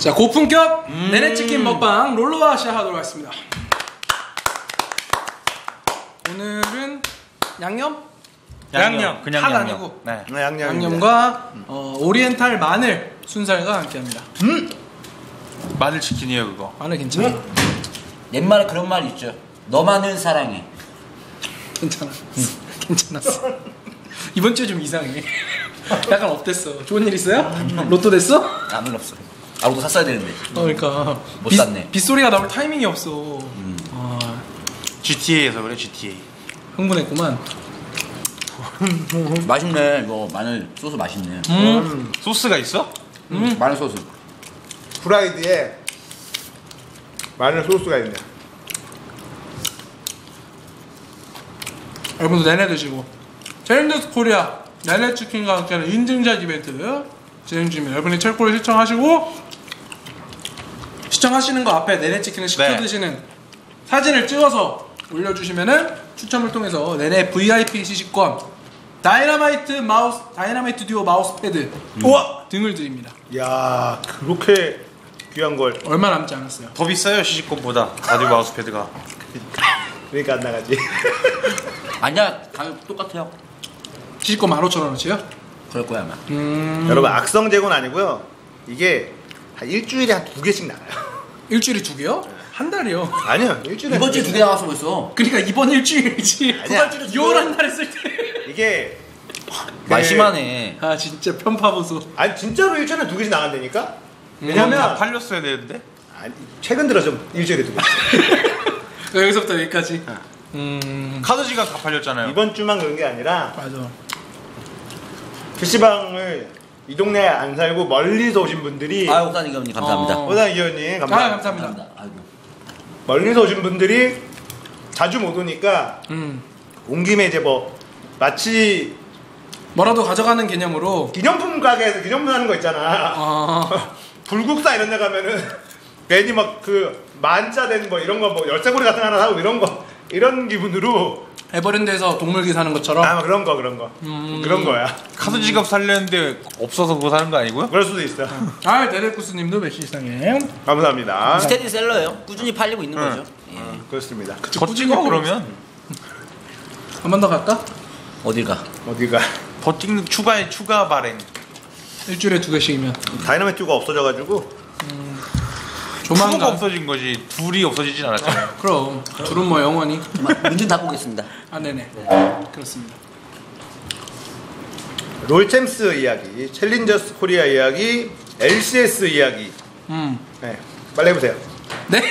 자, 고품격 내내치킨 먹방 롤러와 시작하도록 하겠습니다. 오늘은 양념? 양념. 그냥 팥 양념. 아니고 네. 양념과 오리엔탈 마늘 순살과 함께합니다. 마늘 치킨이에요 그거. 마늘 괜찮아? 옛말에 그런 말이 있죠. 너만을 사랑해. 괜찮아. 괜찮았어. 이번 주에 좀 이상해. 약간 업됐어. 좋은 일 있어요? 로또 됐어? 안 흘렀어. 로또 샀어야 되는데. 그러니까 못 샀네. 빗소리가 나올 타이밍이 없어. GTA에서 그래 GTA. 흥분했구만. 맛있네. 이거 마늘 소스 맛있네. 소스가 있어? 마늘 소스. 프라이드에 마늘 소스가 있네. 여러분도 내내 드시고 챌린저스 코리아 내내치킨과 함께하는 인증샷 이벤트 진행 중입니다. 여러분이 첼코를 시청하시고 시청하시는 거 앞에 내내치킨을 시켜 네. 드시는 사진을 찍어서 올려주시면은 추첨을 통해서 내내 VIP 시식권 다이너마이트 듀오 마우스패드 우와! 등을 드립니다. 야, 그렇게 귀한 걸. 얼마 남지 않았어요. 더 비싸요 시식권보다 라디오 마우스패드가. 그러니까 안 나가지. 아니야, 가격 똑같아요. 시식권 15,000원어치요? 그럴 거야 아마. 여러분 악성 재고는 아니고요. 이게 한 일주일에 한 2개씩 나가요. 일주일에 2개요? 한 달이요. 아니요, 일주일에 이번 주에 2개 나왔어 벌써. 그러니까 이번 일주일이지. 아니야. 6월 달 했을 때. 이게 말 심하네. 아 진짜 편파보소. 아니 진짜로 일주일에 2개씩 나간다니까? 다 왜냐면 팔렸어야 되는데. 아니, 최근 들어 좀 일주일에 2개씩. 여기서부터 여기까지. 카드 지갑 다 팔렸잖아요. 이번 주만 그런 게 아니라 맞아. PC방을 이 동네에 안 살고 멀리서 오신 분들이 아유, 옥산 이경님 감사합니다. 호당 이현님 감사합니다. 감사합니다. 아이고. 멀리서 오신 분들이 자주 못 오니까 온 김에 이제 뭐 마치 뭐라도 가져가는 개념으로. 기념품 가게에서 기념품 하는 거 있잖아. 불국사 이런 데 가면은 괜히 막 그 만자 된 뭐 이런 거 뭐 열쇠고리 같은 거 하나 사고 이런 기분으로 에버랜드에서 동물기 사는 것처럼. 아마 그런 거야. 카드 지갑 살렸는데 없어서 그거 사는 거 아니고요? 그럴 수도 있어. 데레쿠스님도 몇시 이상해. 감사합니다. 스테디셀러예요. 꾸준히 팔리고 있는 거죠. 예. 그렇습니다. 더 찍어 그러면. 한 번 더 갈까? 어딜 가? 어디가 더 찍는 추가 발행. 일주일에 2개씩이면. 다이너마이트가 없어져가지고 추가가 조만간. 없어진 거지 둘이 없어지진 않았잖아요. 그럼 둘은 뭐 영원히. 문 좀 닫고 오겠습니다. 네네. 그렇습니다. 롤챔스 이야기, 챌린저스 코리아 이야기, LCS 이야기. 네, 빨리 해보세요. 네?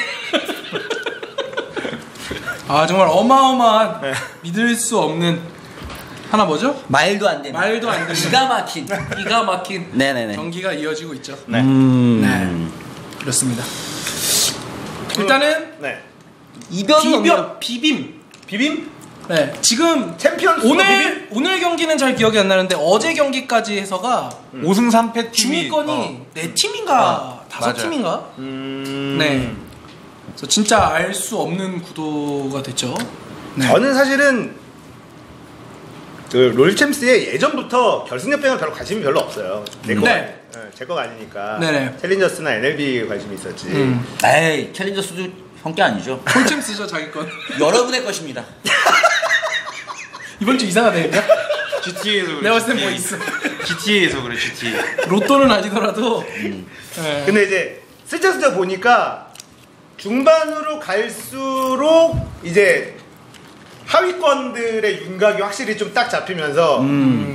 아 정말 어마어마한 네. 믿을 수 없는 하나 뭐죠? 말도 안 되는. 말도 안 되는 기가 막힌 네네네. 경기가 이어지고 있죠. 네. 네. 그렇습니다. 일단은 네. 이변은 없네요. 비빔. 네. 지금 챔피언스 오늘 경기는 잘 기억이 안 나는데 어제 경기까지 해서가 5승 3패 팀이 중위권이 4팀인가 5팀인가? 네. 그래서 진짜 알 수 없는 구도가 됐죠. 네. 저는 사실은 그 롤챔스에 예전부터 결승연맹은 별로 관심이 별로 없어요. 제 거가 네. 제 거가 아니니까. 네네. 챌린저스나 NLB 관심이 있었지. 에이, 챌린저스도 형께 아니죠. 폴챔스죠 자기 건. 여러분의 것입니다. 이번 주 이상하다니까. GTA에서 그래. 내가 봤을 땐 뭐 있어. GTA에서 그래 GTA. 로또는 아니더라도. 네. 근데 이제 슬쩍슬쩍 보니까 중반으로 갈수록 이제 하위권들의 윤곽이 확실히 좀 딱 잡히면서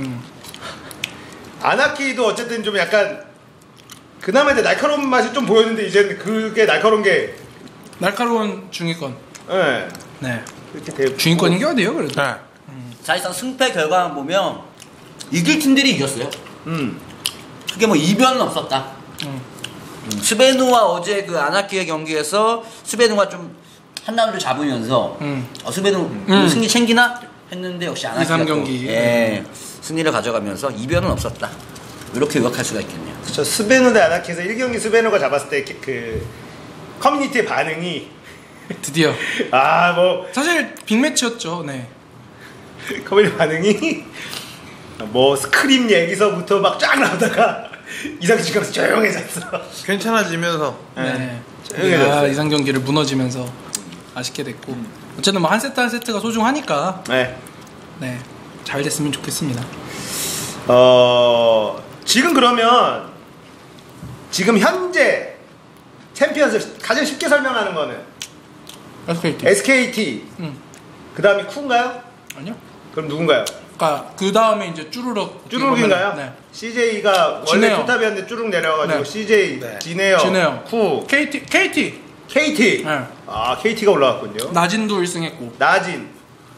아나키도 어쨌든 좀 약간 그나마 이제 날카로운 맛이 좀 보였는데 이제는 그게 날카로운 게 날카로운 중위권. 예. 네. 이렇게 되고 중위권 이겨야 돼요 그래도. 네. 사실상 승패 결과만 보면 이길 팀들이 이겼어요. 그게 뭐 이변은 없었다. 스베누와 어제 그 아나키의 경기에서 스베누가 좀 한 라운드 잡으면서 스베누 승리 챙기나 했는데 역시 아나키가 2-3경기. 예, 승리를 가져가면서 이변은 없었다. 이렇게 요약할 수가 있겠네요. 저 스베누 대 아나키에서 1경기 스베누가 잡았을 때 그 커뮤니티의 반응이 드디어. 뭐 사실 빅매치였죠. 네. 커뮤니티 반응이 뭐 스크림 얘기서부터 막 쫙 나오다가 이상준 감독 조용해졌어. 괜찮아지면서. 네. 조용해졌어요. 이상 경기를 무너지면서 아쉽게 됐고 어쨌든 뭐 한 세트 한 세트가 소중하니까 네. 네. 잘 됐으면 좋겠습니다. 지금 그러면 지금 현재 챔피언스 가장 쉽게 설명하는 거는 SKT. SKT. 그 다음이 쿠인가요? 아니요. 그럼 누군가요? 그러니까 그 다음에 이제 쭈루룩. 쭈룩인가요? 네. CJ가 원래 지네요. 투탑이었는데 쭈룩 내려가지고 네. CJ, 네. 지네요, 지네요. 쿠, KT. KT. 네. 아 KT가 올라갔군요. 나진도 1승했고. 나진.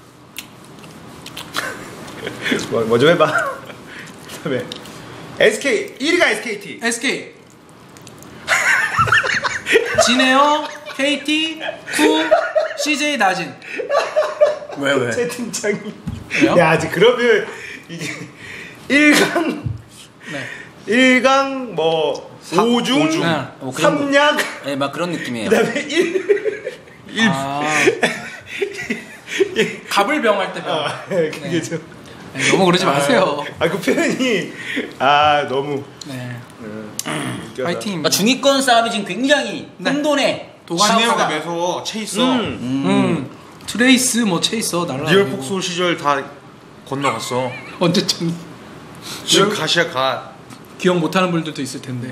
뭐 좀 해봐. 그다음에 SK 1위가 SKT. SK. 지네요, KT, 쿠, CJ 나진. 왜? 채팅창이. 왜요? 야 아직 그러면 이게 1강 네. 1강 뭐 5중, 오중. 네. 그 정도. 3약 네, 막 그런 느낌이에요. 그다음에 1 아. 갑을병 할 때 병. 그게 네. 좀 네, 너무 그러지 마세요. 그 표현이 너무 네. 웃겨서. 파이팅. 그러니까 중위권 싸움이 지금 굉장히 네. 혼돈에 지네어가 도가니가 매서 체있어. 트레이스 뭐 체이서 날라. 리얼 폭소 시절 다 건너갔어. 언제쯤 지금 가시야 가. 기억 못하는 분들도 있을 텐데.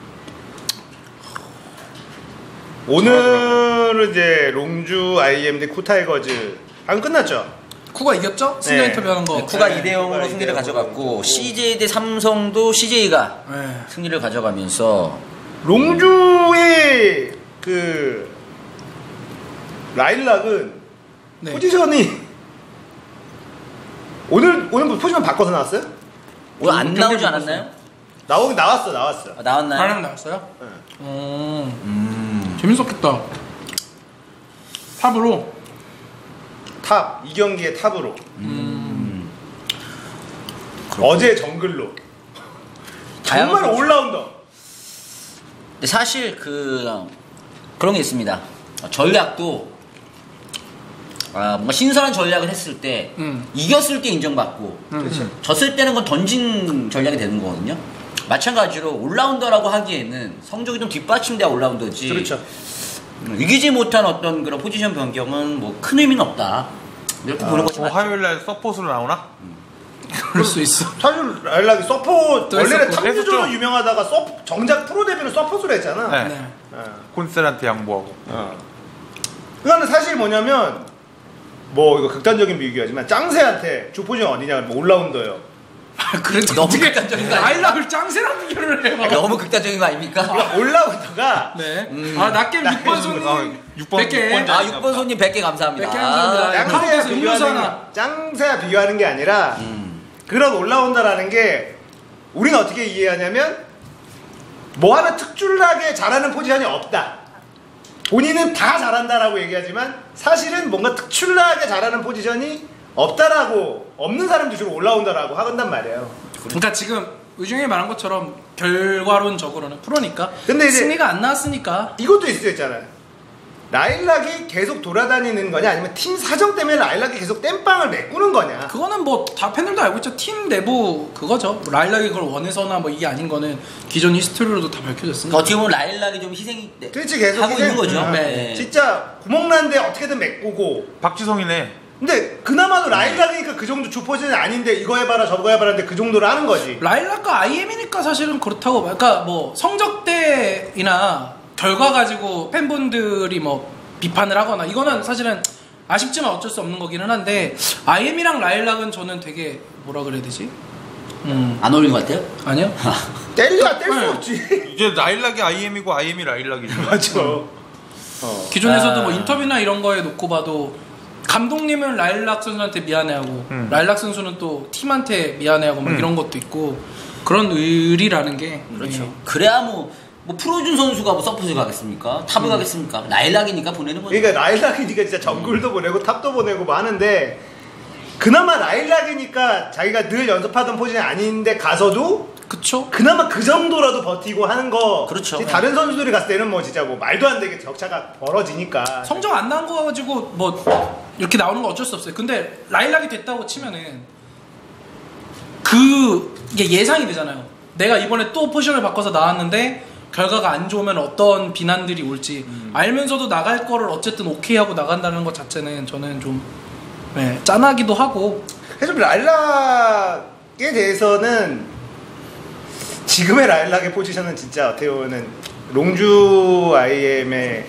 오늘은 이제 롱주 IM 대 쿠타이거즈 방 끝났죠? 쿠가 이겼죠? 승자 네. 인터뷰하는 거. 네, 쿠가 네, 2대 0으로 쿠가 승리를 2대 0으로 가져갔고 가지고. CJ 대 삼성도 CJ가 네. 승리를 가져가면서 롱주의 그 라일락은 네. 포지션이 오늘 뭐 포지션 바꿔서 나왔어요? 오늘 안 경기 나오지 보고 않았나요? 나왔어. 아, 나왔나요? 나랑 나왔어요? 네. 재밌었겠다. 탑으로. 탑, 이 경기의 탑으로. 어제 정글로. 정말 다양한 올라운더. 근데 사실 그런 게 있습니다. 전략도 뭔가 신선한 전략을 했을 때 이겼을 때 인정받고 그렇죠. 졌을 때는 건 던진 전략이 되는 거거든요. 마찬가지로 올라운더라고 하기에는 성적이 좀 뒷받침돼야 올라운더지. 그렇죠. 이기지 못한 어떤 그런 포지션 변경은 뭐 큰 의미는 없다. 이렇게 보는 것이 맞죠. 화요일날 서폿으로 나오나? 그럴 수 있어. 사실 라일락이 서포 또 원래는 했었고. 탑유저로 했었죠. 유명하다가 정작 프로 데뷔는 서포트로 했잖아. 네. 네. 콘셀한테 양보하고. 그거는 사실 뭐냐면 뭐 이거 극단적인 비교하지만 짱새한테 주 포지션 어디냐 뭐 올라운더요. 그래도 너무 어떻게 극단적인 거 아니야? 라일락을 짱새랑 비교를 해. 너무 극단적인 거 아닙니까? 그러니까 올라운더가 네. 낫게 6번 손님 6번 100개. 6번 손님 100개 감사합니다. 100개 감사합니다. 짱새와 카운트에서 음료수 하나. 짱새와 비교하는 게 아니라 그런 올라운더라는 게 우리는 어떻게 이해하냐면 뭐 하나 특출나게 잘하는 포지션이 없다. 본인은 다 잘한다라고 얘기하지만 사실은 뭔가 특출나게 잘하는 포지션이 없다라고 없는 사람들이 주로 올라운더라고 하건단 말이에요. 그러니까 지금 의중이 말한 것처럼 결과론적으로는 프로니까 근데 이제 승리가 안 나왔으니까 이것도 있을 수 있잖아요. 라일락이 계속 돌아다니는 거냐 아니면 팀 사정 때문에 라일락이 계속 땜빵을 메꾸는 거냐. 그거는 뭐 다 팬들도 알고 있죠. 팀 내부 그거죠. 라일락이 그걸 원해서나 뭐 이게 아닌 거는 기존 히스토리로도 다 밝혀졌으니까. 어떻게 보면 라일락이 좀 희생이 그렇지 계속 하고 있는 거죠. 네. 진짜 구멍난데 어떻게든 메꾸고. 박지성이네. 근데 그나마도 라일락이니까 그 정도 주포지션이 아닌데 이거 해봐라 저거 해봐라 하는데 그 정도로 하는 거지. 라일락과 IM이니까 사실은 그렇다고. 그러니까 뭐 성적대이나 결과 가지고 팬분들이 뭐 비판을 하거나 이거는 사실은 아쉽지만 어쩔 수 없는 거기는 한데 IM이랑 라일락은 저는 되게 뭐라 그래야 되지? 안 어울리는 것 같아요? 아니요? 뗄 수 네. 없지. 이제 라일락이 IM이고 IM이 라일락이죠. 맞아. 기존에서도 뭐 인터뷰나 이런 거에 놓고 봐도 감독님은 라일락 선수한테 미안해하고 라일락 선수는 또 팀한테 미안해하고 막 이런 것도 있고 그런 의리라는 게 그렇죠. 네. 그래야 뭐 프로준 선수가 뭐 서포트 가겠습니까? 탑을 가겠습니까? 라일락이니까 보내는 거죠. 그러니까 라일락이니까 진짜 정글도 보내고 탑도 보내고 뭐 하는데 그나마 라일락이니까 자기가 늘 연습하던 포지션이 아닌데 가서도 그쵸? 그나마 그 정도라도 버티고 하는 거. 그렇죠. 다른 선수들이 갔을 때는 뭐 진짜 뭐 말도 안 되게 격차가 벌어지니까. 성적 안 나온 거 가지고 뭐 이렇게 나오는 거 어쩔 수 없어요. 근데 라일락이 됐다고 치면은 그게 예상이 되잖아요. 내가 이번에 또 포지션을 바꿔서 나왔는데 결과가 안 좋으면 어떤 비난들이 올지 알면서도 나갈 거를 어쨌든 오케이 하고 나간다는 것 자체는 저는 좀 짠하기도 하고. 그래서 라일락에 대해서는 지금의 라일락의 포지션은 진짜 어떻게 보면 롱주 IM의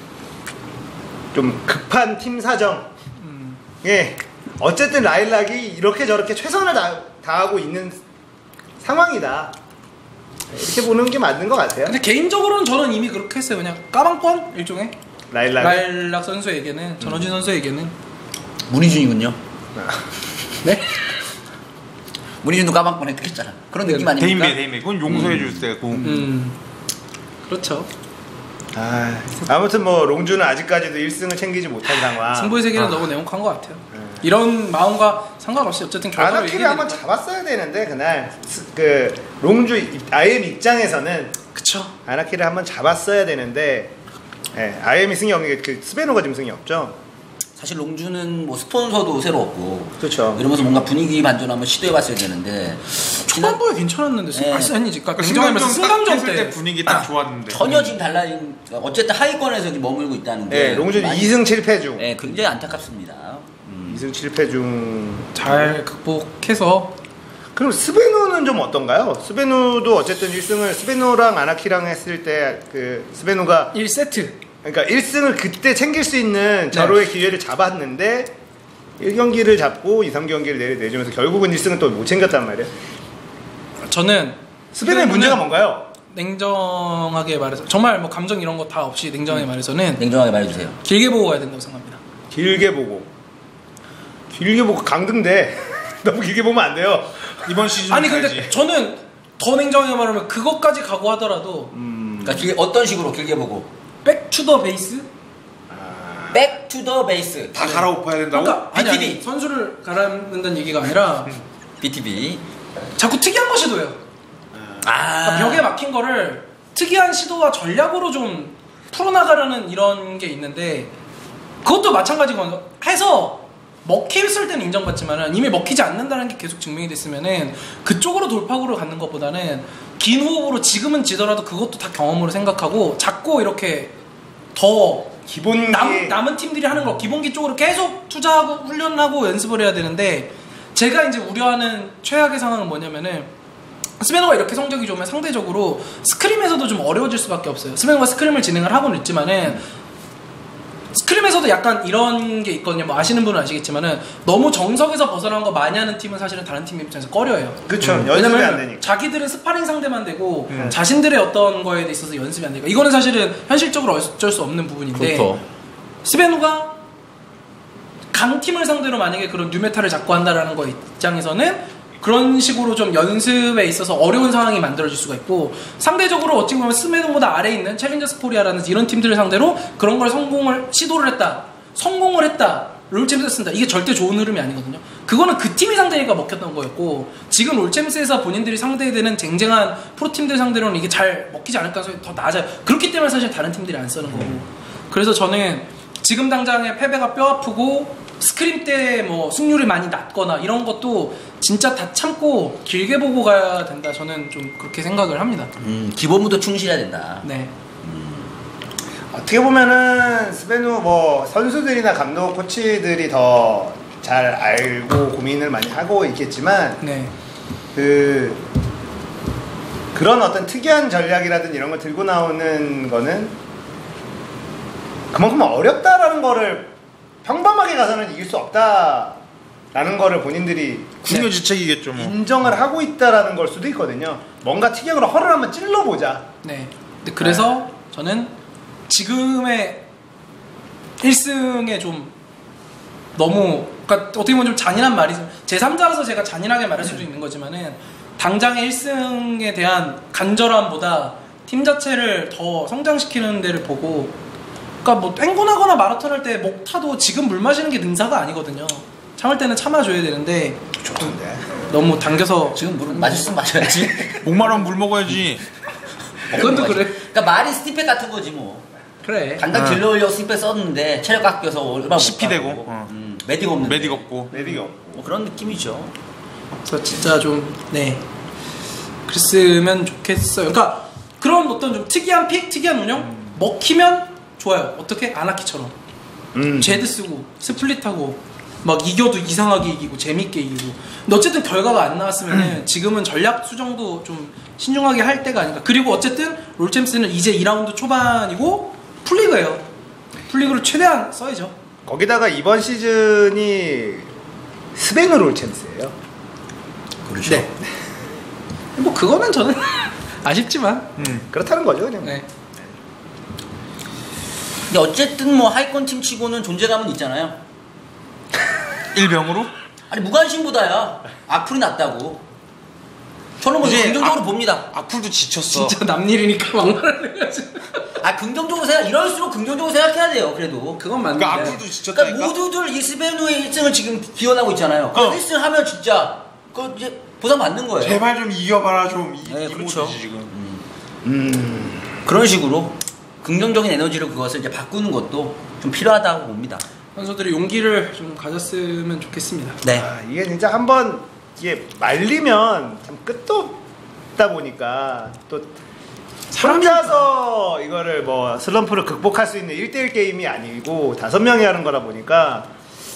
좀 급한 팀 사정에 어쨌든 라일락이 이렇게 저렇게 최선을 다하고 있는 상황이다. 이렇게 보는 게 맞는 것 같아요. 근데 개인적으로는 저는 이미 그렇게 했어요. 그냥 까방권 일종의 라일락 선수에게는 전원진 선수에게는 문희준이군요. 네? 문희준도 까방권 했겠잖아. 그런 느낌 아닙니까? 데인베 그건 용서해 줄 때고. 그렇죠. 아무튼 뭐 롱주는 아직까지도 1승을 챙기지 못한 상황. 승부의 세계는 너무 냉혹한 것 같아요. 이런 마음과 상관없이 어쨌든 결과를 아나키를 한번 잡았어야 되는데 그날 그 롱주 IM 입장에서는 그쵸. 아나키를 한번 잡았어야 되는데 IM이 승이 없는 게 그 스베노가 지금 승이 없죠. 사실 롱주는 뭐 스폰서도 새로 없고 그렇죠. 이러면서 뭔가 분위기 반전 한번 시도해봤어야 되는데 초반부에 괜찮았는데 아니지. 그러니까 승강전 승강전 때 분위기 딱 좋았는데 전혀 지금 달라진 어쨌든 하위권에서 지금 머물고 있다는 게 롱주는 2승 7패 중. 굉장히 안타깝습니다. 2승 7패 중 잘 극복해서. 그럼 스베누는 좀 어떤가요? 스베누도 어쨌든 1승을 스베누랑 아나키랑 했을 때 그 스베누가 1세트. 그러니까 1승을 그때 챙길 수 있는 절호의 기회를 잡았는데 1경기를 잡고 2, 3경기를 내주면서 결국은 1승을 또 못 챙겼단 말이에요. 저는 스베누의 문제가 뭔가요? 냉정하게 말해서 정말 뭐 감정 이런 거 다 없이 냉정하게 말해서는 냉정하게 말해주세요. 길게 보고 가야 된다고 생각합니다. 길게 보고 강등돼. 너무 길게 보면 안 돼요. 이번 시즌 아니 근데 저는 더 냉정하게 말하면 그것까지 가고 하더라도 그러니까 어떤 식으로 길게 보고 백투더 베이스? 백투더 베이스 다 갈아엎어야 된다고? 그러니까 아니, BTV. 선수를 갈아넣는다는 얘기가 아니라 BTV 자꾸 특이한 거 시도해요. 그러니까 벽에 막힌 거를 특이한 시도와 전략으로 좀 풀어나가려는 이런 게 있는데 그것도 마찬가지거든요. 해서 먹혔을 때는 인정받지만은 이미 먹히지 않는다는 게 계속 증명이 됐으면은 그쪽으로 돌파구로 가는 것보다는 긴 호흡으로 지금은 지더라도 그것도 다 경험으로 생각하고 자꾸 이렇게 더 기본기 남은 팀들이 하는 거 기본기 쪽으로 계속 투자하고 훈련하고 연습을 해야 되는데 제가 이제 우려하는 최악의 상황은 뭐냐면은 스베노가 이렇게 성적이 좋으면 상대적으로 스크림에서도 좀 어려워질 수밖에 없어요. 스베노가 스크림을 진행을 하고는 있지만은 스크림에서도 약간 이런 게 있거든요. 뭐 아시는 분은 아시겠지만은 너무 정석에서 벗어난 거 많이 하는 팀은 사실은 다른 팀 입장에서 꺼려해요. 그렇죠. 연습이 왜냐면 안 되니까. 자기들은 스파링 상대만 되고 자신들의 어떤 거에 있어서 연습이 안 되니까 이거는 사실은 현실적으로 어쩔 수 없는 부분인데 그렇죠. 스베누가 강팀을 상대로 만약에 그런 뉴메타를 잡고 한다라는 거 입장에서는 그런 식으로 좀 연습에 있어서 어려운 상황이 만들어질 수가 있고 상대적으로 어찌 보면 스메노보다 아래에 있는 챌린저스 코리아라는 이런 팀들을 상대로 그런 걸 시도를 했다 성공을 했다 롤챔스에서 쓴다 이게 절대 좋은 흐름이 아니거든요. 그거는 그 팀이 상대니까 먹혔던 거였고 지금 롤챔스에서 본인들이 상대되는 쟁쟁한 프로팀들 상대로는 이게 잘 먹히지 않을 가능성이 더 낮아요. 그렇기 때문에 사실 다른 팀들이 안 쓰는 거고 그래서 저는 지금 당장의 패배가 뼈아프고 스크림 때 뭐 승률이 많이 낮거나 이런 것도 진짜 다 참고 길게 보고 가야 된다. 저는 좀 그렇게 생각을 합니다. 기본부터 충실해야 된다. 네. 어떻게 보면은 스베누 뭐 선수들이나 감독 코치들이 더 잘 알고 고민을 많이 하고 있겠지만 네. 그런 어떤 특이한 전략이라든지 이런 걸 들고 나오는 거는 그만큼 어렵다라는 거를 평범하게 가서는 이길 수 없다라는 거를 본인들이 궁여지책이겠죠 뭐. 인정을 하고 있다라는 걸 수도 있거든요. 뭔가 특이한으로 허를 한번 찔러보자. 네. 근데 그래서 저는 지금의 1승에 좀 너무 그러니까 어떻게 보면 좀 잔인한 말이죠. 제3자라서 제가 잔인하게 말할 수도 있는 거지만은 당장의 1승에 대한 간절함보다 팀 자체를 더 성장시키는 데를 보고 그러니까 뭐 땡곤하거나 마라톤 할 때 목 타도 지금 물 마시는 게 능사가 아니거든요. 참을 때는 참아줘야 되는데 좋던데. 너무 당겨서 지금 물은 마셨으면 마셔야지. 목마르면 물 먹어야지. 그것도 그래. 그러니까 말이 스티팩 같은 거지 뭐. 그래. 당장 딜러려고 스티팩 썼는데 체력 깎여서 얼마 못 CP 되고, 가고. 메딕 없는데. 메딕 없고. 메딕이 없고. 뭐 그런 느낌이죠. 그래서 진짜 좀 네. 그랬으면 좋겠어요. 그러니까 그런 어떤 좀 특이한 픽, 특이한 운영 먹히면 좋아요. 어떻게? 아나키처럼 제드 쓰고 스플릿하고 막 이겨도 이상하게 이기고 재밌게 이기고. 근데 어쨌든 결과가 안 나왔으면은 지금은 전략 수정도 좀 신중하게 할 때가 아닌가. 그리고 어쨌든 롤챔스는 이제 2라운드 초반이고 풀리그예요. 풀리그를 최대한 써야죠. 거기다가 이번 시즌이 스베누 롤챔스예요. 그렇죠. 네. 뭐 그거는 저는 아쉽지만. 그렇다는 거죠, 그냥. 네. 근데 어쨌든 뭐 하위권 팀 치고는 존재감은 있잖아요. 일병으로? 아니 무관심보다야 악플이 낫다고. 저는 뭐 이제 긍정적으로 봅니다. 악플도 지쳤어. 진짜 남일이니까 막말을 해가지고. 아 긍정적으로 생각, 이럴수록 긍정적으로 생각해야 돼요. 그래도. 그건 맞는데. 그러니까 악플도 지쳤다니까. 그러니까 모두들 이 스베누의 1승을 지금 기원하고 있잖아요. 1승 하면 진짜 그 이제 보상 받는 거예요. 제발 좀 이겨봐라 좀. 네, 이 그렇죠. 모드지, 지금. 그런 식으로 긍정적인 에너지로 그것을 이제 바꾸는 것도 좀 필요하다고 봅니다. 선수들이 용기를 좀 가졌으면 좋겠습니다. 네. 아, 이게 진짜 한번 이게 말리면 참 끝도 없다 보니까 또 혼자서 이거를 뭐 슬럼프를 극복할 수 있는 1대1 게임이 아니고 5명이 하는 거라 보니까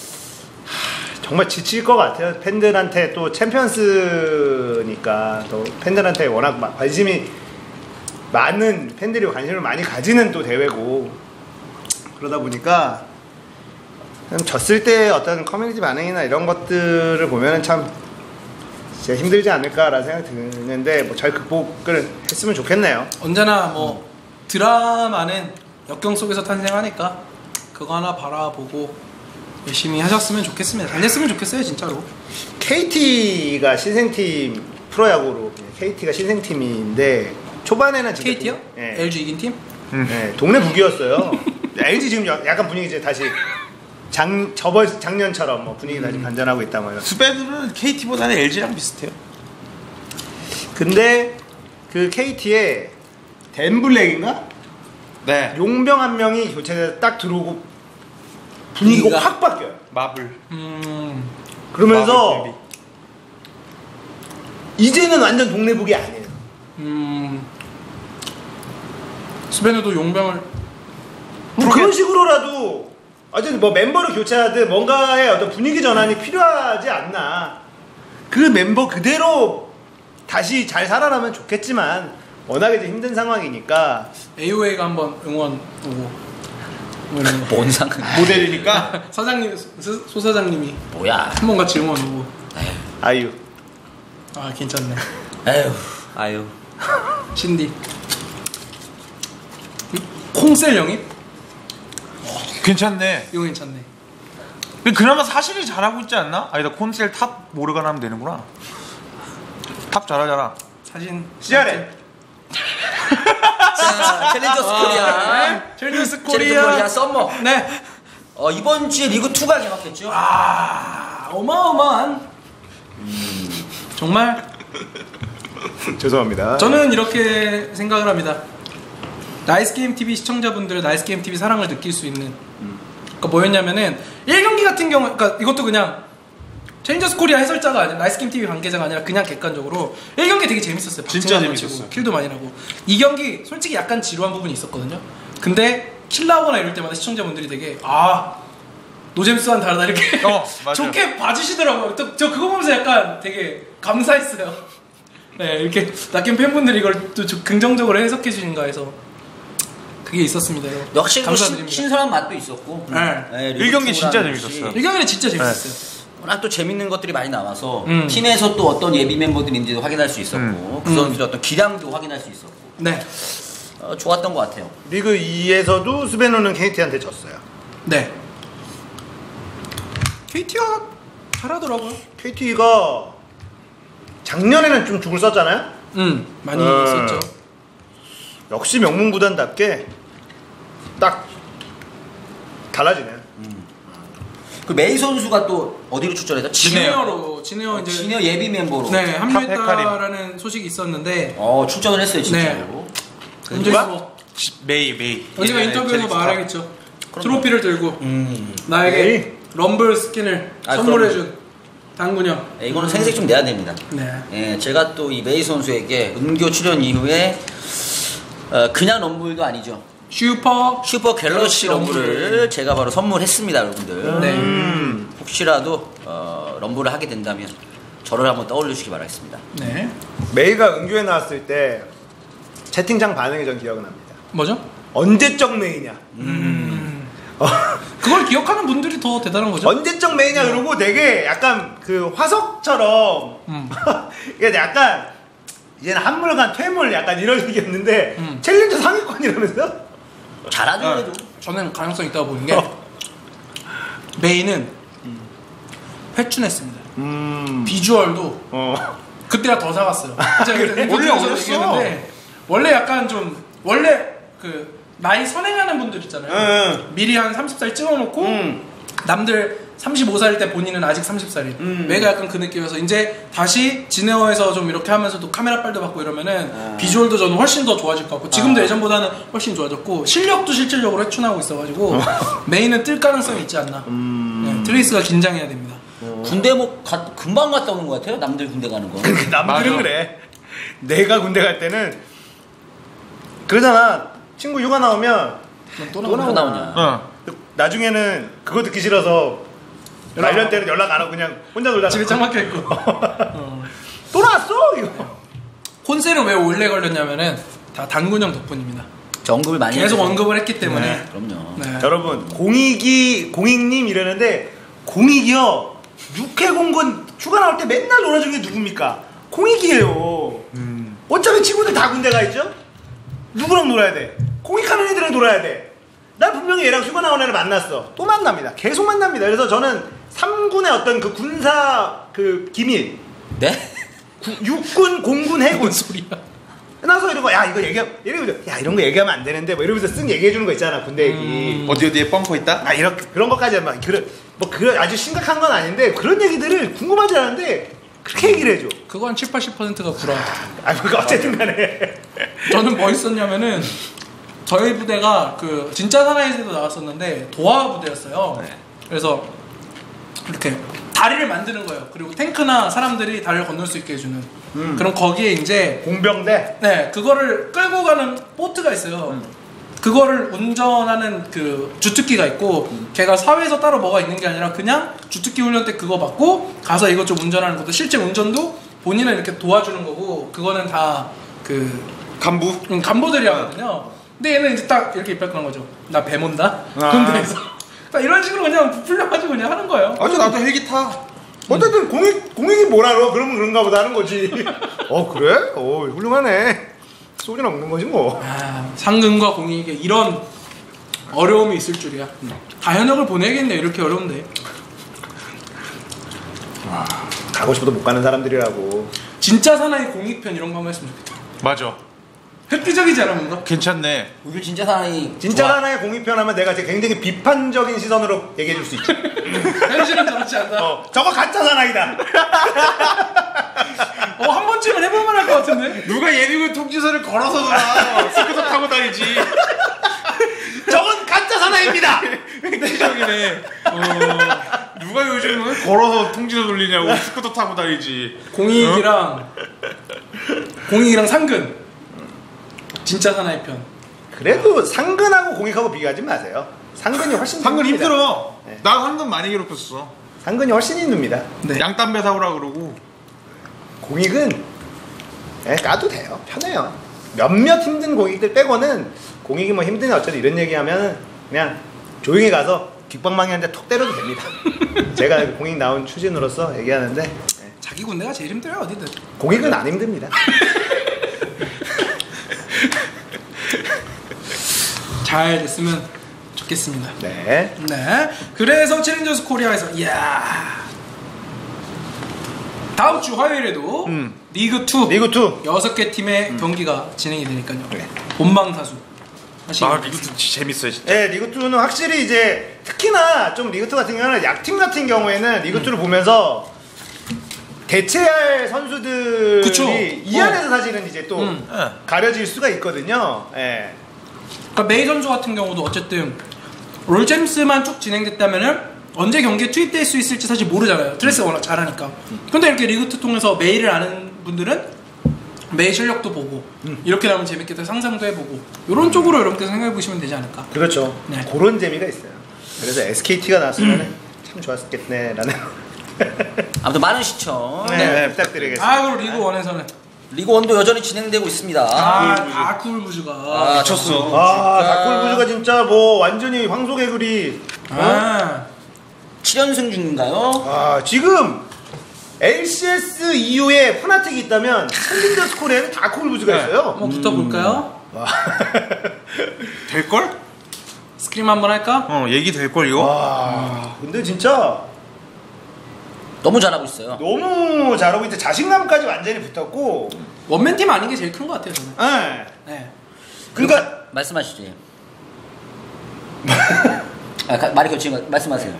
정말 지칠 것 같아요. 팬들한테 또 챔피언스니까 또 팬들한테 워낙 관심이 많은, 팬들이 관심을 많이 가지는 또 대회고 그러다 보니까 졌을 때 어떤 커뮤니티 반응이나 이런 것들을 보면은 참 진짜 힘들지 않을까라는 생각이 드는데 뭐 잘 극복을 했으면 좋겠네요. 언제나 뭐 드라마는 역경 속에서 탄생하니까 그거 하나 바라보고 열심히 하셨으면 좋겠습니다. 잘 됐으면 좋겠어요, 진짜로. KT가 신생팀, 프로야구로 KT가 신생팀인데 초반에는 진짜 KT요? 예. LG 이긴 팀? 예, 동네 북이었어요. LG 지금 약간 분위기 이제 다시 작년처럼 뭐 분위기 다시 반전하고 있다 뭐 이런. 스베드는 KT보다는 LG랑 비슷해요. 근데 그 KT에 댄블랙인가? 네. 용병 한 명이 교체돼서 딱 들어오고 분위기가 분위기가? 확 바뀌어요. 마블. 그러면서 마블 이제는 완전 동네북이 아니에요. 스베누도 용병을 뭐 그런 식으로라도 어쨌든 뭐 멤버를 교체하든 뭔가의 어떤 분위기 전환이 필요하지 않나. 그 멤버 그대로 다시 잘 살아나면 좋겠지만 워낙에 이제 힘든 상황이니까 AOA가 한번 응원 오고 뭔 상관? 모델이니까. 사장님, 소 사장님이 뭐야? 한번 같이 응원 오고. 아유. 아 괜찮네. 아유. 신디. 콩셀 영입? 괜찮네. 이거 괜찮네. 근데 그나마 사실이 잘하고 있지 않나? 아니다, 콘셀 탑 모르간 하면 되는구나. 탑 잘하잖아. 사진. 시아래. 자, 챌린저스 코리아. 챌린저스 챌린저스 코리아 썸머. 네. 이번 주에 리그 2가 개막했죠. 어마어마한. 정말 죄송합니다. 저는 이렇게 생각을 합니다. 나이스게임 TV 시청자분들의 나이스게임 TV 사랑을 느낄 수 있는. 그러니까 뭐였냐면은 1경기 같은 경우, 그러니까 이것도 그냥 챌린저스 코리아 해설자가 아니라 나이스게임 TV 관계자가 아니라 그냥 객관적으로 1경기 되게 재밌었어요. 진짜 박진환 재밌었어요. 치고 킬도 많이 나고. 2경기 솔직히 약간 지루한 부분이 있었거든요. 근데 킬 나오거나 이럴 때마다 시청자분들이 되게 노잼스와는 다르다 이렇게 맞아요. 좋게 봐주시더라고요. 저 그거 보면서 약간 되게 감사했어요. 네, 이렇게 낚인 팬분들이 이걸 또 긍정적으로 해석해 주신가 해서 그게 있었습니다. 역시 그 감사드립니다. 신선한 맛도 있었고. 네. 리그 1경기 진짜 2라는 것이 재밌었어요. 1경기는 진짜 재밌었어요. 워낙 또 재밌는 것들이 많이 나와서 팀에서 팀에서 또 어떤 예비 멤버들인지도 확인할 수 있었고 그 선수들의 어떤 기량도 확인할 수 있었고 네. 좋았던 것 같아요. 리그 2에서도 스베노는 KT한테 졌어요. 네. KT가 잘하더라고요. KT가 작년에는 좀 죽을 썼잖아요. 많이 썼죠. 역시 명문구단답게 딱 달라지네요. 그 메이 선수가 또 어디로 출전했다? 진에어로 이제 진에어 예비 멤버로 네 합류했다라는 소식이 있었는데 출전을 했어요 진짜로. 네. 언제가 뭐 메이. 언제가 인터뷰에서 말하겠죠. 트로피를 들고 나에게 메이? 럼블 스킨을 아, 선물해준 당군형. 예, 이거는 생색 좀 내야 됩니다. 네. 예, 제가 또 이 메이 선수에게 은교 출연 이후에 그냥 럼블도 아니죠. 슈퍼 갤럭시 럼블을 제가 바로 선물했습니다, 여러분들. 네. 혹시라도 럼블을 하게 된다면 저를 한번 떠올려 주시기 바라겠습니다. 네. 메이가 은교에 나왔을 때 채팅창 반응이 전 기억은 납니다. 뭐죠? 언제적 메이냐? 그걸 기억하는 분들이 더 대단한 거죠. 언제적 메이냐 그러고 되게 약간 그 화석처럼 이게 약간 이제는 한물간 퇴물 약간 이런 식이었는데 챌린저 상위권이라면서? 잘하죠, 그래도. 저는 가능성 있다고 보는 게 메이는 회춘했습니다. 비주얼도 그때가 더 사갔어요. 제가 그때 원래 인터뷰에서 어렸어. 얘기했는데 원래 약간 좀 원래 그 나이 선행하는 분들 있잖아요. 미리 한 30살 찍어놓고 남들 35살일 때 본인은 아직 30살이. 메이가 약간 그 느낌이어서 이제 다시 지네어에서 좀 이렇게 하면서도 카메라 빨도 받고 이러면은 비주얼도 저는 훨씬 더 좋아질 것 같고 지금도 예전보다는 훨씬 좋아졌고 실력도 실질적으로 회춘하고 있어가지고 메이는 뜰 가능성이 있지 않나. 네, 트레이스가 긴장해야 됩니다. 군대 뭐 금방 갔다 오는 것 같아요. 남들 군대 가는 거. 남들은 맞아. 그래. 내가 군대 갈 때는 그러잖아. 친구 휴가 나오면 또 또 나오냐? 나오냐. 나중에는 그거 듣기 싫어서 말년 때는 연락 안 하고 그냥 혼자 놀다가 집에 짱 막혀 있고. 또 나왔어 이거. 콘셀은 왜 오래 걸렸냐면은 다 당군형 덕분입니다. 저 언급을 많이 계속 해주세요. 언급을 했기 때문에. 네, 그럼요. 네. 여러분 공익님 이러는데 공익이요 6회 공군 휴가 나올 때 맨날 놀아주는 게 누굽니까? 공익이에요. 어차피 친구들 다 군대 가 있죠? 누구랑 놀아야 돼? 공익하는 애들이랑 놀아야 돼. 난 분명히 얘랑 휴가 나온 애를 만났어. 또 만납니다. 계속 만납니다. 그래서 저는 3군의 어떤 그 군사 그 기밀 네? 육군, 공군, 해군 뭔 소리야? 나서 이런 거 야 이거 얘기하 야 이런 거 얘기하면 안 되는데 뭐 이러면서 쓱 얘기해 주는 거 있잖아 군대 얘기. 어디에 뻥커 있다? 아 이렇게 그런 것까지 막 그런 아주 심각한 건 아닌데 그런 얘기들을 궁금하지 않은데 그렇게 얘기를 해줘. 그건 70~80%가 불안. 아 그거 어쨌든간에 저는 뭐 있었냐면은 저희 부대가 그 진짜 사나이에도 나왔었는데 도하 부대였어요. 그래서 이렇게 다리를 만드는 거예요. 그리고 탱크나 사람들이 다리를 건널 수 있게 해주는. 그럼 거기에 이제 공병대. 네 그거를 끌고 가는 보트가 있어요. 그거를 운전하는 그 주특기가 있고 걔가 사회에서 따로 뭐가 있는 게 아니라 그냥 주특기 훈련 때 그거 받고 가서 이것 좀 운전하는 것도 실제 운전도 본인은 이렇게 도와주는 거고 그거는 다 그 간부? 간부들이 하거든요. 근데 얘는 이제 딱 이렇게 입 닦는 거죠. 나 배 몬다. 군대에서 딱 이런 식으로 그냥 부풀려가지고 그냥 하는 거예요. 아주 나도 헬기 타. 어쨌든 공익이 뭐라 그러 그러면 그런가 보다 하는 거지. 그래? 훌륭하네. 소리 없는 거지 뭐. 아, 상근과 공익에 이런 어려움이 있을 줄이야. 다 현역을 보내겠네 이렇게 어려운데. 가고 싶어도 못 가는 사람들이라고. 진짜 사나이 공익편 이런 거 한번 했으면 좋겠다. 맞아. 획기적이지 않아 뭔가? 괜찮네. 우리 진짜 사나이 진짜 좋아. 하나의 공익편 하면 내가 굉장히 비판적인 시선으로 얘기해 줄 수 있지. 현실은 그렇지 않다. 저거 가짜 사나이다. 한 번쯤은 해볼만 할 것 같은데? 누가 예비군 통지서를 걸어서 놀아. 스쿠터 타고 다니지. 저건 가짜 사나이입니다. 획기적이네. 누가 요즘은 걸어서 통지서 돌리냐고 스쿠터 타고 다니지. 공익이랑 상근 진짜 사나이 편. 그래도 상근하고 공익하고 비교하지 마세요. 상근이 훨씬 상근 힘듭니다. 힘들어. 네. 나 상근 많이 괴롭혔어. 상근이 훨씬 힘듭니다. 네. 양담배 사오라 그러고. 공익은 까도 돼요. 편해요. 몇몇 힘든 공익들 빼고는 공익이 뭐 힘드냐 어쩌다 이런 얘기하면 그냥 조용히 가서 귓방망이한테 톡 때려도 됩니다. 제가 공익 나온 추진으로서 얘기하는데 자기 군대가 제일 힘들어요 어디든. 공익은 안 힘듭니다. 잘 됐으면 좋겠습니다. 네. 네. 그래서 챌린저스 코리아에서 이야 다음 주 화요일에도 리그 2 리그 2. 6개 팀의 경기가 진행이 되니까요. 본방사수. 리그도 재밌어요 진짜. 네, 리그 2는 확실히 이제 특히나 좀 리그 2 같은 경우는 약팀 같은 경우에는 리그 2를 보면서 대체할 선수들이 그쵸. 이 안에서 사실은 이제 또 가려질 수가 있거든요. 예. 그러니까 메이 선수 같은 경우도 어쨌든 롤 잼스만 쭉 진행됐다면은 언제 경기에 투입될 수 있을지 사실 모르잖아요. 트레이스가 워낙 잘하니까. 근데 이렇게 리그투 통해서 메일을 아는 분들은 메일 실력도 보고 이렇게 나오면 재밌겠다 상상도 해보고 이런 쪽으로 여러분들 생각해 보시면 되지 않을까. 그렇죠. 네. 그런 재미가 있어요. 그래서 SKT가 나왔으면 참 좋았겠네라는. 아무튼 많은 시청. 네, 부탁드리겠습니다. 아 그리고 리그 1에서는 리그 1도 여전히 진행되고 있습니다. 다쿨부즈가 미쳤어. 다콜부즈가 진짜 뭐 완전히 황소개구리. 7연승 중인가요? 지금 LCS 이후에 푸나틱이 있다면 챌린저스 코리아는 다콜부즈가 있어요. 한번 붙어볼까요? 될걸? 스크림 한번 할까? 얘기 될걸 이거? 근데 진짜 너무 잘하고 있어요. 너무 잘하고 이제 자신감까지 완전히 붙었고. 원맨팀 아닌 게 제일 큰 것 같아요 저는. 네. 네. 그러니까 말씀하시죠. 말이 겹친 거 말씀하세요.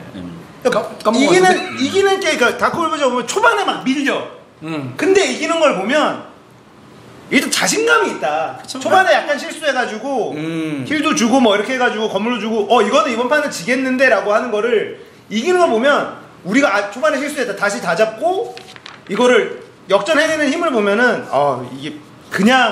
이기는 게 그러니까 다콜부즈 보면 초반에 막 밀려. 근데 이기는 걸 보면 얘도 자신감이 있다. 그쵸? 초반에 약간 실수해가지고 힐도 주고 뭐 이렇게 해가지고 건물도 주고 이거는 이번 판은 지겠는데라고 하는 거를 이기는 걸 보면 우리가 초반에 실수했다 다시 다 잡고 이거를 역전해내는 힘을 보면은 이게 그냥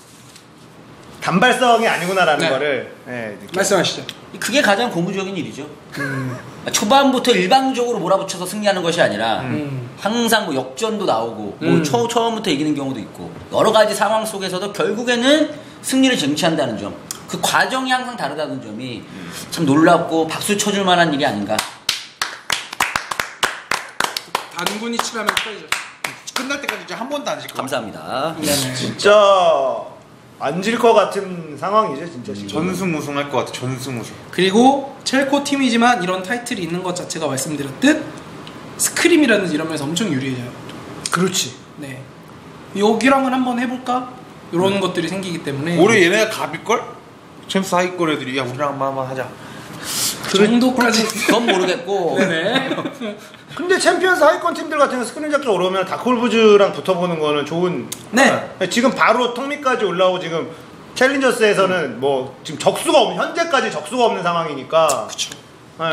단발성이 아니구나라는 거를 말씀하시죠. 그게 가장 고무적인 일이죠. 초반부터 일방적으로 몰아붙여서 승리하는 것이 아니라 항상 뭐 역전도 나오고 뭐 처음부터 이기는 경우도 있고 여러 가지 상황 속에서도 결국에는 승리를 쟁취한다는 점, 그 과정이 항상 다르다는 점이 참 놀랍고 박수 쳐줄 만한 일이 아닌가. 단군이 치라면 터이죠. 끝날 때까지 이제 한 번도 안 질 것 같아. 감사합니다. 네네. 진짜 안 질 것 같은 상황이죠 진짜. 전승우승 할 것 같아. 전승우승. 그리고 첼코 팀이지만 이런 타이틀이 있는 것 자체가 말씀드렸듯 스크림이라든지 이런 면에서 엄청 유리해져요. 그렇지. 네. 여기랑은 한번 해볼까? 이런 것들이 생기기 때문에 올해 얘네가 갑일걸? 챔스 하위권 애들이 야 우리랑 한번 하자. 그 정도까지 그건 모르겠고. 네네. 근데 챔피언스 하위권 팀들 같은 거 스크린 잡기 어려우면 다콜부즈랑 붙어보는 거는 좋은. 네. 지금 바로 턱밑까지 올라오고 지금 챌린저스에서는 뭐 지금 현재까지 적수가 없는 상황이니까. 그쵸. 네.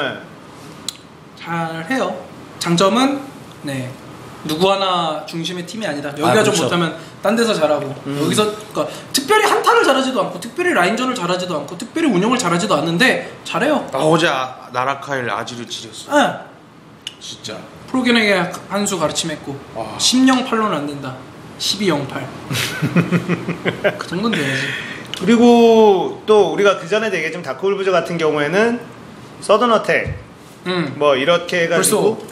잘해요. 장점은 네 누구 하나 중심의 팀이 아니다. 여기가 좀 그렇죠. 못하면 딴 데서 잘하고 여기서 그러니까 특별히 한타를 잘하지도 않고 특별히 라인전을 잘하지도 않고 특별히 운영을 잘하지도 않는데 잘해요. 나 어제 나라카일 아지를 지렸어. 네. 진짜. 프로겐에게 한 수 가르침했고 와. 10-08로는 안 된다. 12-08. 그 정도는 돼야지. 그리고 또 우리가 그 전에도 얘기했지만 다콜부즈 같은 경우에는 서든어택 뭐 이렇게 해가지고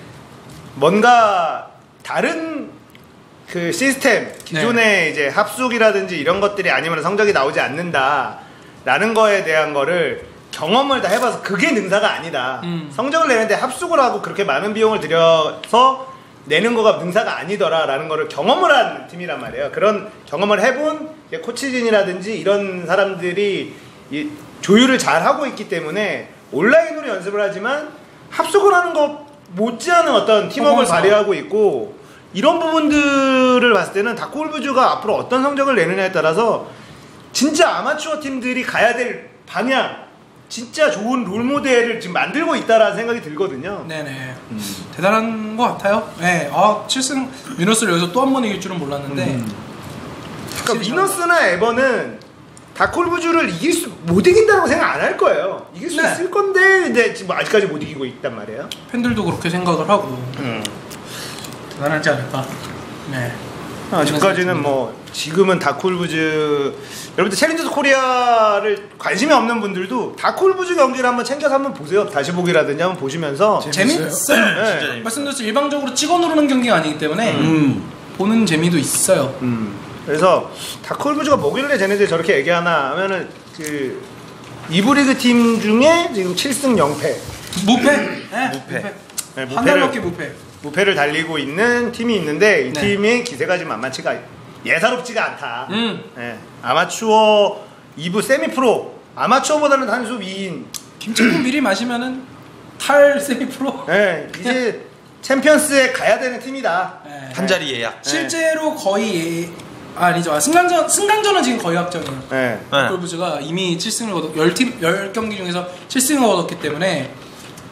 뭔가 다른 그 시스템 기존의 이제 합숙이라든지 이런 것들이 아니면 성적이 나오지 않는다라는 거에 대한 거를 경험을 다 해봐서 그게 능사가 아니다. 성적을 내는데 합숙을 하고 그렇게 많은 비용을 들여서 내는 거가 능사가 아니더라라는 거를 경험을 한 팀이란 말이에요. 그런 경험을 해본 코치진이라든지 이런 사람들이 이 조율을 잘 하고 있기 때문에 온라인으로 연습을 하지만 합숙을 하는 것 못지않은 어떤 팀워크를 발휘하고 있고 이런 부분들을 봤을 때는 다콜부즈가 앞으로 어떤 성적을 내느냐에 따라서 진짜 아마추어 팀들이 가야 될 방향 진짜 좋은 롤모델을 지금 만들고 있다라는 생각이 들거든요. 네네. 대단한 것 같아요. 네. 7승 미너스를 여기서 또 한 번 이길 줄은 몰랐는데. 그러니까 미너스나 에버는 다콜부즈를 못 이긴다고 생각 안 할 거예요. 이길 수 있을 건데 근데 지금 아직까지 못 이기고 있단 말이에요. 팬들도 그렇게 생각을 하고 대단하지 않을까. 네. 아직까지는 뭐 지금은 다콜부즈 여러분들 챌린저스 코리아를 관심이 없는 분들도 다콜부즈 경기를 한번 챙겨서 한번 보세요. 다시 보기라든지 한번 보시면서 재밌어요. 네. 말씀드렸죠. 일방적으로 찍어 누르는 경기가 아니기 때문에 보는 재미도 있어요. 그래서 다콜부즈가 뭐길래 쟤네들이 저렇게 얘기하나 하면은 그 2부 리그 팀 중에 지금 7승 0패 무패. 네. 무패. 네, 한 달 넘게 무패. 무패를 달리고 있는 팀이 있는데 이 팀의 기세가 지금 만만치가 예사롭지가 않다. 네. 아마추어 2부 세미프로 아마추어보다는 한 수 위인 김치국 미리 마시면은 탈 세미프로. 네, 이제 챔피언스에 가야 되는 팀이다. 네. 한 자리 예약. 실제로 거의 아니죠. 승강전은 지금 거의 확정이에요. 네. 골부즈가 이미 7승을 10경기 중에서 7승을 얻었기 때문에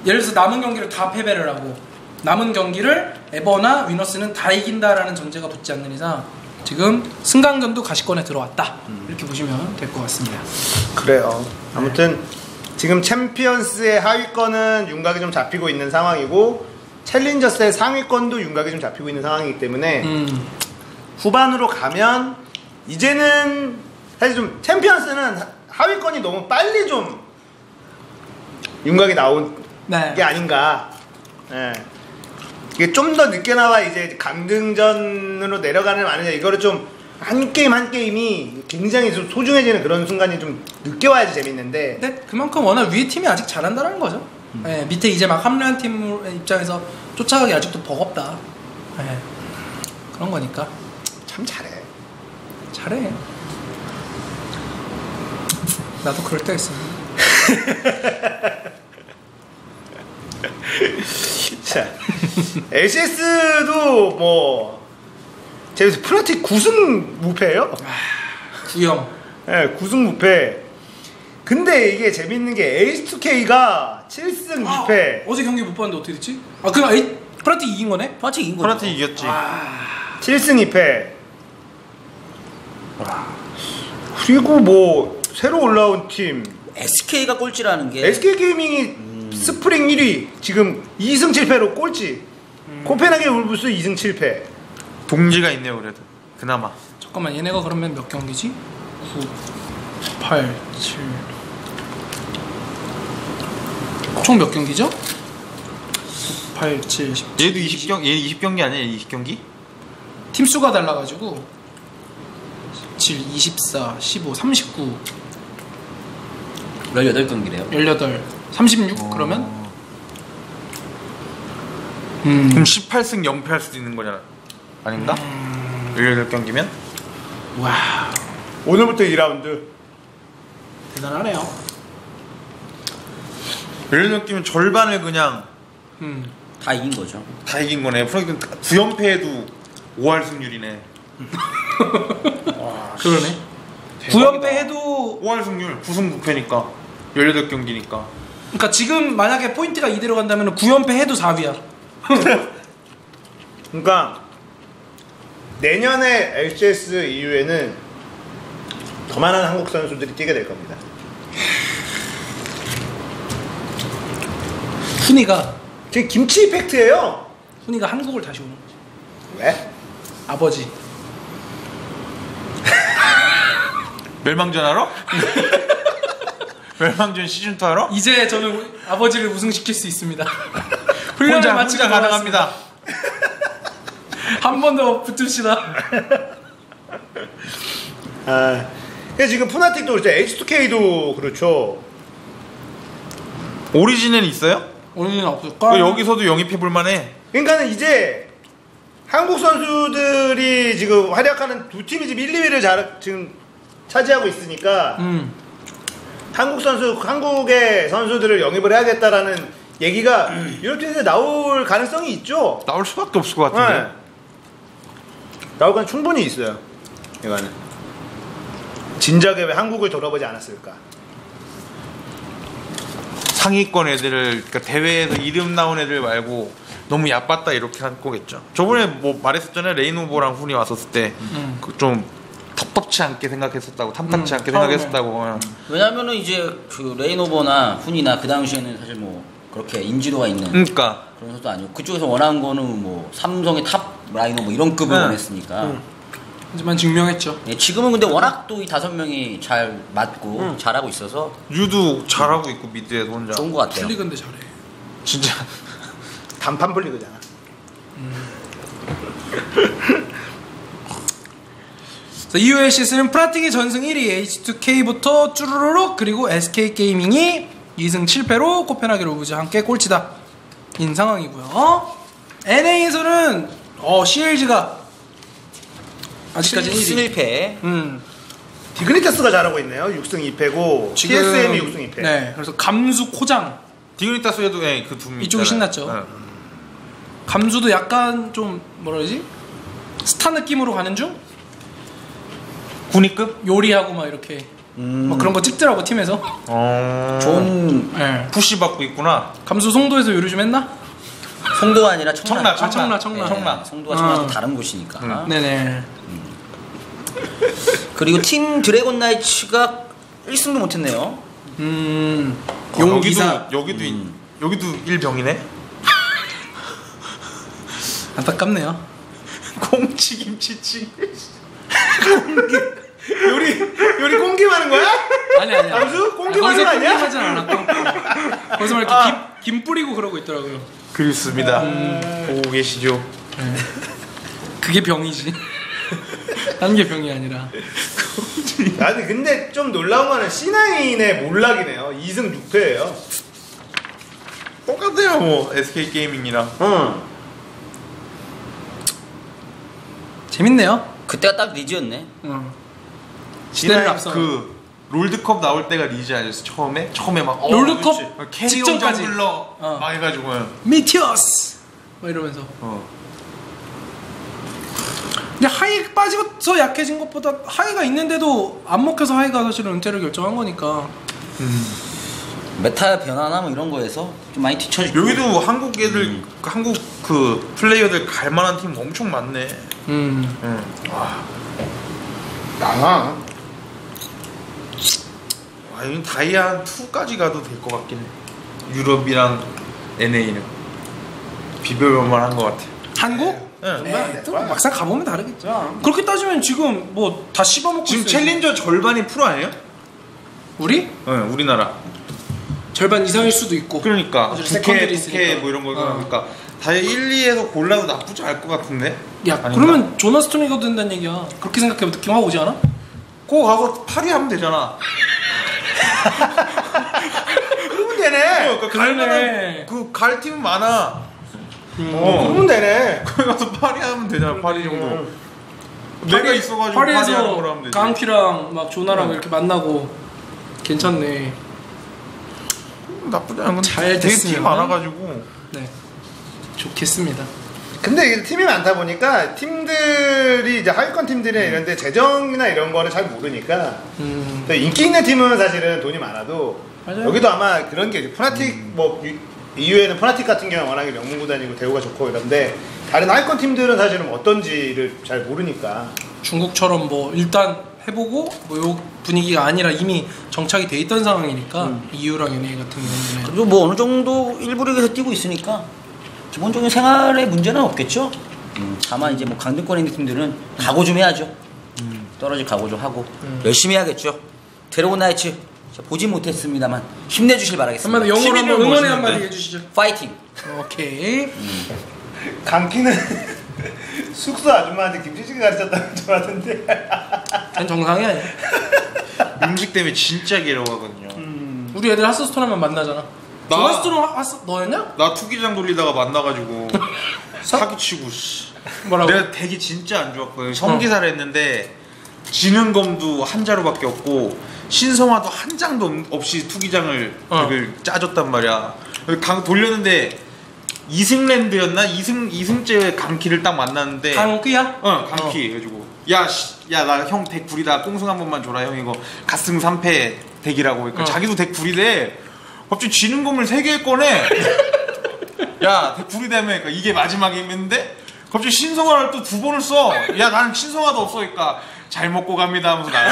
예를 들어서 남은 경기를 다 패배를 하고 남은 경기를 에버나 위너스는 다 이긴다라는 전제가 붙지 않는 이상 지금 승강전도 가시권에 들어왔다 이렇게 보시면 될 것 같습니다. 그래요. 아무튼 지금 챔피언스의 하위권은 윤곽이 좀 잡히고 있는 상황이고 챌린저스의 상위권도 윤곽이 좀 잡히고 있는 상황이기 때문에 후반으로 가면 이제는 사실 좀 챔피언스는 하위권이 너무 빨리 좀 윤곽이 나온 네. 게 아닌가. 예. 이게 좀 더 늦게 나와 이제 강등전으로 내려가는 아니냐 이거를 좀 한 게임 한 게임이 굉장히 좀 소중해지는 그런 순간이 좀 늦게 와야지 재밌는데. 근데 그만큼 워낙 위에 팀이 아직 잘한다는 거죠. 예, 밑에 이제 막 합류한 팀 입장에서 쫓아가기 아직도 버겁다. 예, 그런 거니까 참 잘해. 잘해. 나도 그럴 때가 있어. 자, LCS도 뭐 제가 프로틱 9승 무패예요. 구형. 네, 9승 무패. 근데 이게 재밌는 게 H2K가 7승 2패. 어제 경기 못 봤는데 어떻게 됐지? 아 그럼 프라틱 이긴 거네? 프라틱 이긴 거죠. 프라틱 이겼지. 7승 2패. 그리고 뭐 새로 올라온 팀 SK가 꼴찌라는 게 SK게이밍이 스프링 1위 지금 2승 7패로 꼴찌. 코펜하겐 울브스 2승 7패. 동지가 있네요 그래도. 그나마. 잠깐만 얘네가 그러면 몇 경기지? 9, 8, 7 총 몇 경기죠? 8, 7, 10 얘도 20경 얘 20경기 아니야? 20경기? 팀 수가 달라가지고 7, 24, 15, 39 18경기래요 18, 36 그러면? 그럼 18승 0패 할 수도 있는 거잖아. 아닌가? 18경기면? 와 오늘부터 2라운드. 대단하네요. 18경기면 절반을 그냥 다 이긴 거죠. 다 이긴 거네. 프로그램 9연패에도 5할 승률이네. 그러네. 9연패 해도 5할 승률 9승 9패니까 18경기니까. 그러니까 지금 만약에 포인트가 이대로 간다면 9연패 해도 4위야. 그러니까 내년에 LCS 이후에는 더 많은 한국 선수들이 뛰게 될 겁니다. 훈이가 김치 이펙트예요. 훈이가 한국을 다시 오는 거지. 왜? 아버지. 멸망전 하러? 멸망전 시즌2 하러? 이제 저는 아버지를 우승시킬 수 있습니다. 훈련을 혼자 마치고 가능합니다. 한 번 더 붙읍시다. 아, 근데 지금 푸나틱도 그렇죠. H2K도 그렇죠. 오리진은 있어요? 오늘은 없을까? 여기서도 영입해 볼만해. 그러니까는 이제 한국 선수들이 지금 활약하는 두 팀이 지금 1, 2위를 지금 차지하고 있으니까 한국의 선수들을 영입을 해야겠다라는 얘기가 유럽 팀에서 나올 가능성이 있죠. 나올 수밖에 없을 것 같은데. 네. 나올 가능 충분히 있어요. 이거는 진작에 왜 한국을 돌아보지 않았을까? 상위권 애들을 그러니까 대회에서 이름 나온 애들 말고 너무 얕봤다 이렇게 한 거겠죠. 저번에 뭐 말했었잖아요. 레이노버랑 훈이 왔었을 때 좀 텁텁치 않게 생각했었다고, 탐탁치 않게 생각했었다고. 왜냐면은 이제 그 레이노버나 훈이나 그 당시에는 사실 뭐 그렇게 인지도가 있는 그러니까 그런 선수도 아니고 그쪽에서 원하는 거는 뭐 삼성의 탑 라이너 뭐 이런 급을 원했으니까. 하지만 증명했죠. 예, 지금은 근데 워낙 또 이 5명이 잘 맞고 잘하고 있어서 유도 잘하고 있고 미드에서 혼자. 좋은 것 같아요. 플리그인데 잘해. 진짜 단판 플리그잖아. 이후의 시즌은 프라틱이 전승 1위, H2K부터 쭈루루룩 그리고 SK게이밍이 2승 7패로 코펜하겐 로브즈와 함께 꼴찌다 인 상황이고요. NA에서는 CLG가 아직까지 1위. 1패. 디그니타스가 잘하고 있네요. 6승 2패고 TSM이 6승 2패. 네, 그래서 감수 코장 디그니타스에도 그 두 명 이쪽이 신났죠. 네. 감수도 약간 좀 뭐라 그러지? 스타 느낌으로 가는 중? 군위급? 요리하고 막 이렇게 뭐 그런 거 찍더라고 팀에서. 좋은 예. 푸시 받고 있구나. 감수 송도에서 요리 좀 했나? 송도가 아니라 청라. 청라. 청라. 송도가 청라도 다른 곳이니까. 네네. 그리고 팀 드래곤 나이츠가 1승도 못했네요. 용기사. 여기도 일병이네. 안타깝네요. 꽁치 김치찌. 요리 꽁김하는 거야? 아니. 감수? 꽁김하는 거 아니야? 하진 않았고. 거기서 막 이렇게 김 뿌리고 그러고 있더라고요. 그렇습니다. 보고 계시죠? 그게 병이지. 다른 게 병이 아니라. 아니 근데 좀 놀라운 거는 C9의 몰락이네요. 2승 6패예요. 똑같아요, 뭐 SK 게이밍이랑. 재밌네요. 그때가 딱 리즈였네. 시대를 앞서. 그 롤드컵 나올 때가 리즈 아니었어? 처음에 막 롤드컵 캐리어 직전까지. 정글러 막 해가지고. 미티어스 막 이러면서. 근데 하이 빠지고서 약해진 것보다 하이가 있는데도 안 먹혀서 하이가 사실은 은퇴를 결정한 거니까. 메타 변화나 뭐 이런 거에서 좀 많이 뒤처지고. 여기도 한국 애들, 한국 그 플레이어들 갈만한 팀 엄청 많네. 나가. 이건 다이아 2까지 가도 될 것 같긴 해. 유럽이랑 NA는 비벼볼만 한 것 같아. 한국? 네. 또 막상 가보면 다르겠죠. 그렇게 따지면 지금 뭐 다 씹어먹고 지금 있어요. 챌린저 절반이 프로 아니에요? 우리? 네, 우리나라. 절반 이상일 수도 있고. 그러니까 사실 부캐 세컨들이 있으니까. 뭐 이런 거 그러니까 다이아 1, 2에서 골라도 나쁘지 않을 것 같은데? 야 아닌가? 그러면 조나 스톤이 가도 된다는 얘기야. 그렇게 생각해보면 느낌 확 오지 않아? 거 가서 파리 하면 되잖아. 그러면 되네. 그러니까 그러네. 갈 팀은 많아. 그러면 되네. 거기 가서 파리 하면 되잖아. 파리 정도. 내가 있어가지고 파리 하는 파리에서 걸 하면 되지. 강키랑 막 조나랑 이렇게 만나고 괜찮네. 나쁘지 않은 건데 잘 되게 됐으면. 팀 많아가지고. 네, 좋겠습니다. 근데 이게 팀이 많다 보니까 팀들이 이제 하위권 팀들이나 이런데 재정이나 이런 거를 잘 모르니까 인기 있는 팀은 사실은 돈이 많아도 맞아요. 여기도 아마 그런 게 푸나틱 뭐 이후에는 푸나틱 같은 경우는 워낙에 명문구단이고 대우가 좋고 이런데 다른 하위권 팀들은 사실은 어떤지를 잘 모르니까 중국처럼 뭐 일단 해보고 뭐 요 분위기가 아니라 이미 정착이 돼 있던 상황이니까 EU랑 NA 같은 경우는 그리고 뭐 어느 정도 일부 리그에서 뛰고 있으니까 기본적인 생활에 문제는 없겠죠. 다만 이제 뭐 강등권에 있는 팀들은 각오 좀 해야죠. 떨어질 각오 좀 하고 열심히 해야겠죠. 드래곤 나이츠 보지 못했습니다만 힘내주실 바라겠습니다. 한마디 영어로 한번 응원의 멋있는데? 한마디 해주시죠. 파이팅. 오케이. 감기는 숙소 아줌마한테 김치찌개 가르쳤다는 줄 알았는데 난 정상이 아니야. 음식 때문에 진짜 괴로워하거든요. 우리 애들 하스스톤 하면 만나잖아. 하스스톤은 너였냐? 나 투기장 돌리다가 만나가지고 사기치고 씨. 뭐라고? 내가 되게 진짜 안 좋았거든. 성기사를 했는데 지는 검도 한 자루밖에 없고 신성화도 한 장도 없이 투기장을 되게 짜줬단 말이야. 강 돌렸는데 이승랜드였나? 이승재 강키를 딱 만났는데 강귀야? 강키 해가지고 야 나 형 덱 구리다 꽁승 한 번만 줘라 형 이거 갓승 3패 덱이라고 그러니까 자기도 덱 구리대. 갑자기 지는 검을 3개 꺼내. 야 덱 구리다며. 그러니까 이게 마지막이었는데 갑자기 신성화를 또 2번을 써. 야 나는 신성화도 없어. 그러니까 잘 먹고 갑니다 하면서 나가.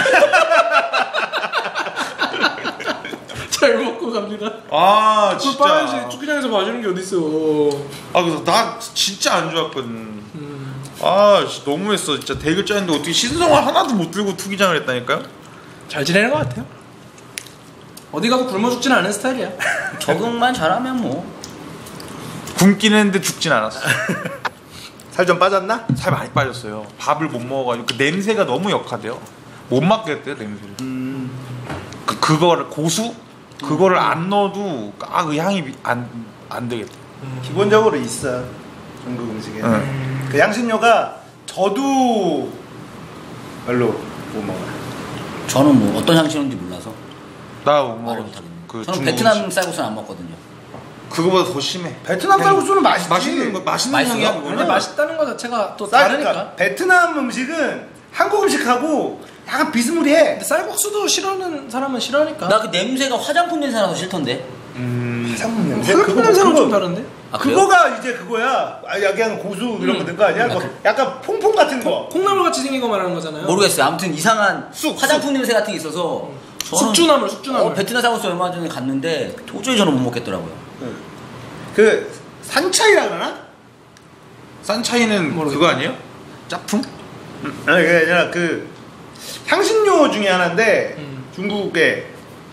잘 먹고 갑니다. 아 그걸 진짜. 빠야지. 축구장에서 봐주는 게 어딨어. 아 그래서 나 진짜 안 좋았거든. 아 너무했어 진짜. 덱을 짜는데 어떻게 신성화 하나도 못 들고 투기장을 했다니까요? 잘 지내는 것 같아요. 어디 가도 굶어 죽지는 않은 스타일이야. 적응만 잘하면 뭐. 굶긴 했는데 죽진 않았어. 살 좀 빠졌나? 살 많이 빠졌어요. 밥을 못 먹어가지고 그 냄새가 너무 역하대요. 못 맡겠대요 냄새를. 그거를 고수 그거를 안 넣어도 그 향이 안 되겠대. 기본적으로 있어 중국 음식에. 그 향신료가 저도 별로 못 먹어요. 저는 뭐 어떤 향신료인지 몰라서 나 못 말을 먹어. 못하겠네. 그 저는 중국 베트남 음식. 쌀국수는 안 먹거든요. 그거보다 더 심해. 베트남 쌀국수는 맛있지. 맛있는 맛있어요? 향이야 근데 그거는. 맛있다는 거 자체가 또 다르니까. 베트남 음식은 한국 음식하고 약간 비스무리해. 근데 쌀국수도 싫어하는 사람은 싫어하니까. 나 그 냄새가 화장품 냄새 나서 싫던데. 화장품 냄새? 화장품 냄새는 좀 다른데? 아, 그래요? 그거가 이제 그거야. 약간 고수 이런 거 넣은 거 아니야? 약간 퐁퐁 같은 거. 콩나물 같이 생긴 거 말하는 거잖아요. 모르겠어요. 아무튼 이상한 화장품 냄새 같은 게 있어서 저는 숙주나물. 베트남 쌀국수 얼마 전에 갔는데 도저히 저는 못 먹겠더라고요. 그 산차이라 그러나? 싼 차이는 그거 아니에요? 짭풍? 아니 그게 아니라 그 향신료 중에 하나인데 중국에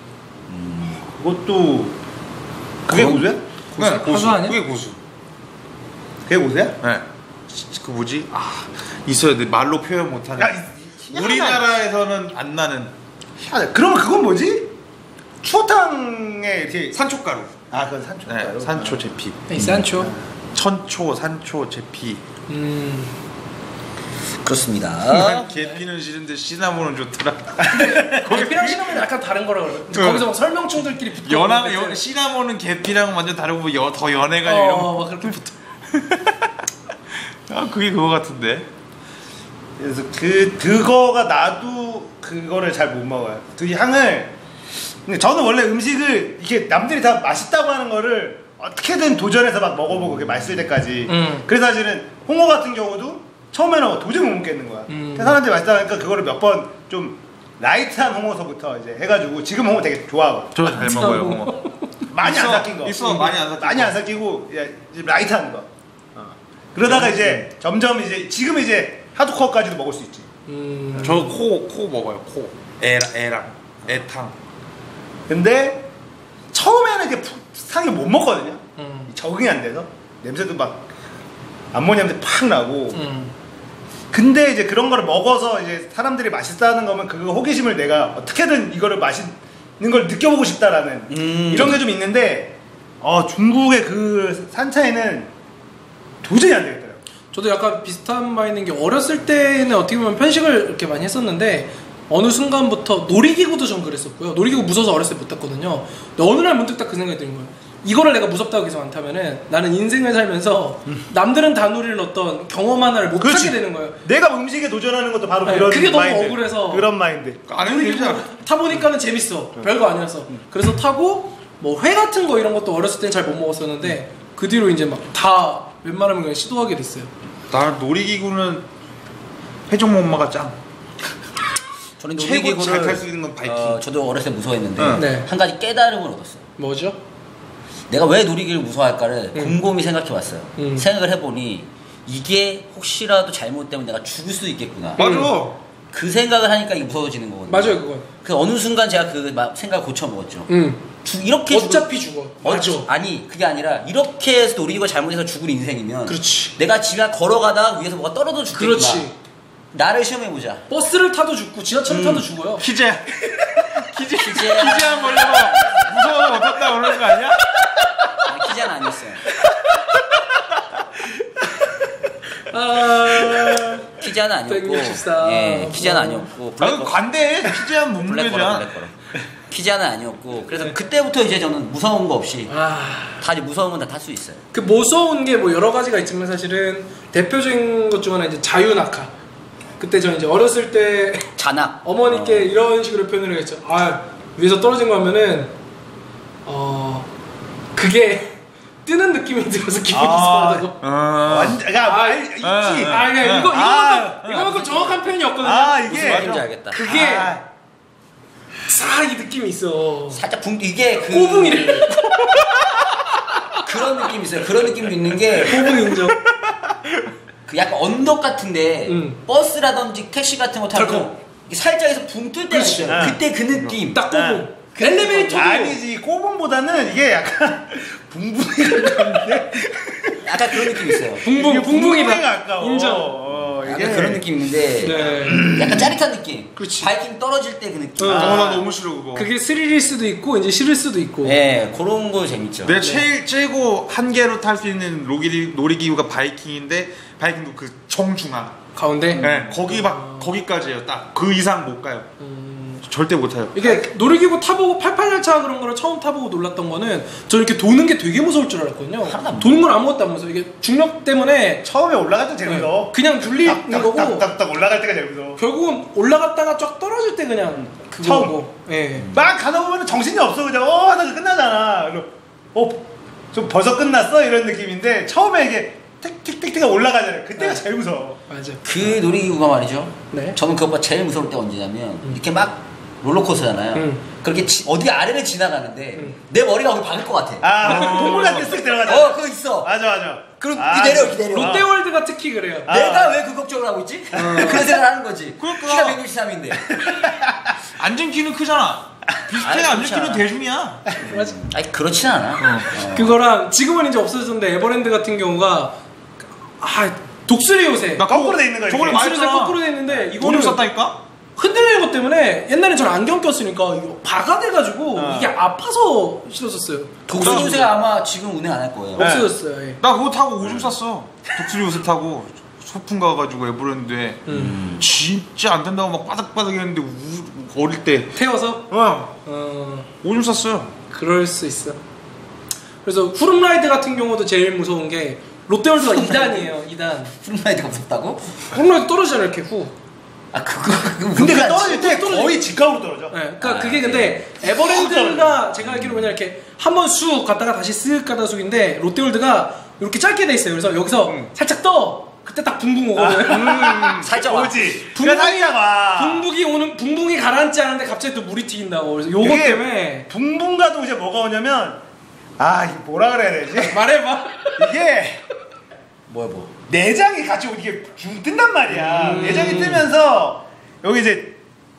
그것도 그게 그럼? 고수야? 네, 고수 아니야? 그게 고수. 그게 고수야? 네. 그 뭐지? 있어요. 근데 말로 표현 못하는. 우리나라에서는 안 나는 희한해. 그러면 그건 뭐지? 추어탕에 이렇게 산초가루. 아 그건 산초가루. 네, 산초 제피. 산초. 천초, 산초 제피. 그렇습니다. 계피는 싫은데 시나몬은 좋더라. 계피랑 시나몬은 약간 다른 거라 그래요. 거기서 막 설명충들끼리 붙고. 시나몬은 계피랑은 완전 다르고 더 연해가 이런 거. 막 그렇게 붙어. 아 그게 그거 같은데. 그래서 그거가 나도 그거를 잘 못 먹어요. 그 향을. 근데 저는 원래 음식을 이렇게 남들이 다 맛있다고 하는 거를 어떻게든 도전해서 막 먹어보고 그게 맛있을 때까지. 그래서 사실은 홍어 같은 경우도 처음에는 도저히 못 먹겠는 거야. 그래서 사람들이 맛있다 하니까 그거를 몇 번 좀 라이트한 홍어서부터 이제 해가지고 지금 홍어 되게 좋아하고. 저 잘 먹어요 홍어. 많이 안 삭힌 거. 있어 많이 안 삭힌 많이 안 삭히고 이제 라이트한 거. 그러다가 이제 점점 이제 지금 이제 하드코어까지도 먹을 수 있지. 저 코 먹어요 코. 애랑 애탕. 근데 처음에는 이제 푹하게 못 먹거든요. 적응이 안 돼서 냄새도 막 암모니아 냄새 팍 나고. 근데 이제 그런 거를 먹어서 이제 사람들이 맛있다는 거면 그 호기심을 내가 어떻게든 이거를 맛있는 걸 느껴보고 싶다라는 이런 게 좀 있는데 중국의 그 산차이는 도저히 안 되겠더라고요. 저도 약간 비슷한 바 있는 게 어렸을 때는 어떻게 보면 편식을 이렇게 많이 했었는데 어느 순간부터 놀이기구도 전 그랬었고요. 놀이기구 무서워서 어렸을 때 못 탔거든요. 근데 어느 날 문득 딱 그 생각이 드는 거예요. 이거를 내가 무섭다고 계속 안 타면은 나는 인생을 살면서 남들은 다 누릴 어떤 경험 하나를 못 하게 되는 거예요. 내가 음식에 도전하는 것도 바로 네, 그런 그게 너무 마인드. 억울해서 그런 마인드. 안 해도 되지 않아? 타보니까는 재밌어. 별거 아니었어. 그래서 타고 뭐 회 같은 거 이런 것도 어렸을 땐 잘 못 먹었었는데 그 뒤로 이제 막 다 웬만하면 그냥 시도하게 됐어요. 나 놀이기구는 회전목 엄마가 짱. 저는 최고 잘 탈 수 놀이기구를 있는 건 바이킹. 저도 어렸을 때 무서워했는데 네. 한 가지 깨달음을 얻었어요. 뭐죠? 내가 왜 놀이기를 무서워할까를 곰곰이 생각해봤어요. 음. 생각을 해보니 이게 혹시라도 잘못되면 내가 죽을 수도 있겠구나. 맞아. 그 생각을 하니까 이게 무서워지는 거거든요. 맞아요, 그건. 그 어느 순간 제가 그 생각을 고쳐먹었죠. 이렇게 어차피 죽어. 맞아. 아니 그게 아니라 이렇게 해서 놀이기가 잘못해서 죽을 인생이면 그렇지. 내가 집에 걸어가다가 위에서 뭐가 떨어져 죽겠구나. 그렇지. 나를 시험해보자. 버스를 타도 죽고 지하철을 타도 죽어요. 희재야. 기재 희재한 걸로 무서워 어떻다 그러는 거 아니야? 기자는 아니었어요. 기자는 아니었고, 164. 예, 기자는 아니었고, 나는 관대해. 희재한 못 블랙거라. 문제잖아. 기자는 아니었고, 그래서 그때부터 이제 저는 무서운 거 없이 아, 다 무서운 건 다 탈 수 있어요. 그 무서운 게 뭐 여러 가지가 있지만 사실은 대표적인 것 중 하나 이제 자유낙하. 그때 저 이제 어렸을 때 잔악. 어머니께 이런 식으로 표현을 했죠. 위에서 떨어진 거 하면은 그게 뜨는 느낌이 들어서 기분이 이상하다고. 완전 있지. 그냥 이거만큼 정확한 표현이 없거든요. 무슨 이게 말인지 알겠다. 그게 이 느낌이 있어. 살짝 이게 그 꼬붕이래. 그런 느낌이 있어요. 그런 느낌도 있는 게 꼬붕 인정. 그 약간 언덕 같은데 버스라든지 택시 같은 거 타고 덜컹. 살짝에서 붕 뜰 때가 그렇지. 있어요. 그때 그 느낌. 딱 꼬붕. 그 엘리베이터도 아니지. 꼬분보다는 이게 약간 붕붕이 가까운데. 약간 그런 느낌이 있어요. 붕붕이다. 붕붕이가 가까워. 인정. 약간 그런 느낌 있는데 네. 약간 짜릿한 느낌. 그렇지. 바이킹 떨어질 때 그 느낌. 나 너무 싫어 그거. 그게 스릴일 수도 있고 이제 싫을 수도 있고. 네, 그런 거 재밌죠. 내가 제일 최고 한 개로 탈 수 있는 놀이기구가 바이킹인데 바이킹도 그 정중앙. 가운데. 네, 거기까지예요. 딱 그 이상 못 가요. 절대 못 타요. 이게 놀이기구 타보고 88열차 그런 거를 처음 타보고 놀랐던 거는 저 이렇게 도는 게 되게 무서울 줄 알았거든요. 도는 건 아무것도 안 무서워. 이게 중력 때문에 처음에 올라갈 때 제일 무서워. 그냥 눌리는 거고 딱딱딱 올라갈 때가 제일 무서워. 결국은 올라갔다가 쫙 떨어질 때 그냥 그거고. 예. 막 가다 보면 정신이 없어. 그냥 하다가 끝나잖아. 좀 벌써 끝났어? 이런 느낌인데 처음에 이게 틱틱틱틱 올라가잖아요. 그때가 제일 무서워. 맞아. 그 놀이기구가 말이죠. 네. 저는 그것보다 제일 무서울 때 언제냐면 이렇게 막 롤러코스터잖아요. 그렇게 어디 아래를 지나가는데 내 머리가 거기 박을 것 같아. 아, 동물 같은 쓱 들어가잖아. 그거 있어. 맞아. 그럼 기다려. 롯데월드가 특히 그래요. 내가 왜 그 걱정을 하고 있지? 그런 생각을 하는 거지. 그러니까. 키가 163인데. 앉은 키는 크잖아. 비슷해. 앉은 키는 대중이야. 맞아. 아니 그렇진 않아. 그거랑 지금은 이제 없어졌는데 에버랜드 같은 경우가 독수리 요새 나 거꾸로 돼 있는 거 저번에 이렇게. 독수리 요새 말했잖아. 거꾸로 돼 있는데 오줌 이거는 쌌다니까? 흔들리는 것 때문에 옛날에 저는 안경 꼈으니까 이거 바가 돼가지고 이게 아파서 싫어졌어요. 독수리 요새가 아마 지금 운행 안 할 거예요. 네. 없어졌어요. 예. 나 그거 타고 오줌 쌌어. 독수리 요새 타고 소풍 가가지고 에버랜드에 진짜 안 된다고 막 바닥바닥 했는데 어릴 때 태워서 오줌 쌌어요. 그럴 수 있어. 그래서 후룸라이드 같은 경우도 제일 무서운 게 롯데월드가 2단이에요. 2단. 풀라이드가 무섭다고? 후룸라이드 떨어지잖아요. 이렇게 후. 그거 근데 그 무섭지 않지. 떨어질 때 거의 직각으로 떨어져. 네, 그러니까 그게 근데 에버랜드가 제가 알기로 그냥 이렇게 한 번 쑥 갔다가 다시 쓱 가다 쑥인데 롯데월드가 이렇게 짧게 돼 있어요. 그래서 여기서 살짝 떠. 그때 딱 붕붕 오거든. 살짝 와. 오지. 살짝 와. 붕붕이 가라앉지 않은데 갑자기 또 물이 튀긴다고. 그래서 요거 이게 때문에 붕붕가도 이제 뭐가 오냐면 이게 뭐라 그래야 되지? 말해봐. 이게 뭐. 내장이 같이 이게 붕 뜬단 말이야. 내장이 뜨면서 여기 이제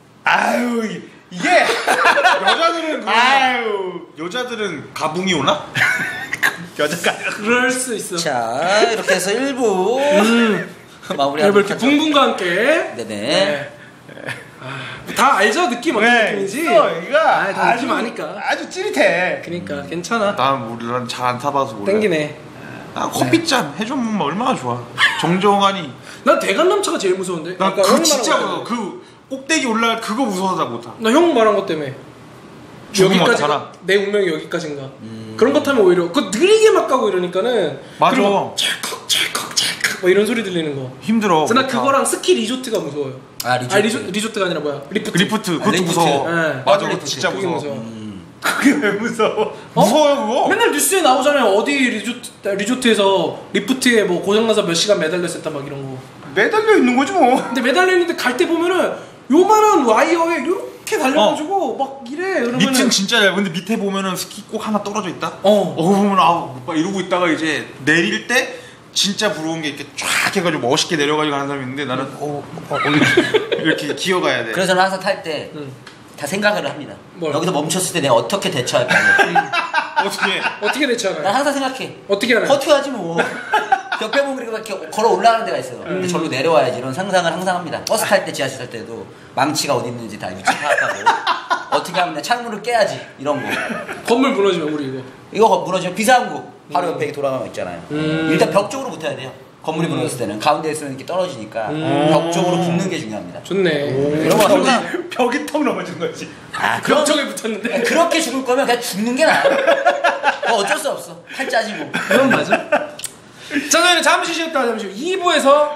이게 여자들은 여자들은 가붕이 오나? 여자가 아니라 그럴 수 있어. 자 이렇게 해서 1부 마무리하도록 이렇게 하죠. 붕붕과 함께. 네네. 다 알죠? 느낌 어떤 느낌인지. 여기가 다 느낌 아니까. 아주 찌릿해. 그니까 괜찮아. 난 잘 안 타봐서 몰라. 땡기네. 커피잔 해주면 얼마나 좋아. 정정하니. 난 대관람차가 제일 무서운데. 나 아까 그거 형 진짜 말한 거 무서워. 그 꼭대기 올라갈 그거 무서워서 다 못 타. 나 형 말한 것 때문에 죽으면 여기까지 어떡하나? 내 운명이 여기까지인가. 그런 것 타면 오히려 그 느리게 막 가고 이러니까는 맞아. 그리고 찰컥 막 이런 소리 들리는 거. 힘들어. 그래서 나 못 타. 그거랑 스키 리조트가 무서워요. 리조트가 아니라 뭐야? 리프트. 그것도 리프트. 무서워. 네. 맞아, 리프트. 진짜 그게 무서워. 무서워. 그게 왜 무서워? 무서워요 그거. 맨날 뉴스에 나오잖아요. 어디 리조트에서 리프트에 뭐 고장나서 몇 시간 매달렸었다 막 이런 거. 매달려 있는 거지 뭐. 근데 매달려 있는데 갈 때 보면은 요만한 와이어에 이렇게 달려가지고 막 이래. 그러면은 밑은 진짜 얇은데 밑에 보면은 스키 꼭 하나 떨어져 있다. 어. 보면 오빠 이러고 있다가 이제 내릴 때 진짜 부러운 게 이렇게 쫙 해가지고 멋있게 내려가지고 가는 사람이 있는데 나는 이렇게 기어가야 돼. 그래서 저는 항상 탈 때 다 생각을 합니다. 뭘? 여기서 멈췄을 때 내가 어떻게 대처할까. 어떻게 난 대처하나요? 항상 생각해. 어떻게 하나요? 버텨야지 뭐. 옆에 보면 이렇게 걸어 올라가는 데가 있어요. 근데 절로 내려와야지 이런 상상을 항상 합니다. 버스 탈 때, 지하철 탈 때도 망치가 어디 있는지 다 위치 파악하고 어떻게 하면 내 창문을 깨야지 이런 거. 건물 무너지면 우리 이거 무너지면 비상구 바로 옆에 돌아가면 있잖아요. 일단 벽 쪽으로 붙어야 돼요. 건물이 무너졌을 때는 가운데 있으면 이렇게 떨어지니까 벽 쪽으로 붙는 게 중요합니다. 좋네. 이런 거 항상 벽이 턱 넘어진 거지. 벽 쪽에 붙었는데. 그렇게 죽을 거면 그냥 죽는 게 나아요. 어쩔 수 없어. 팔 짜지고. 그건 맞아. 자, 저희는 잠시 쉬었다. 잠시 2부에서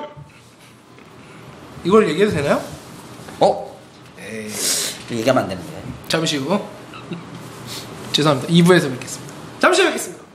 이걸 얘기해도 되나요? 얘기하면 안 되는데. 잠시 후. 죄송합니다. 2부에서 뵙겠습니다. 잠시 뵙겠습니다.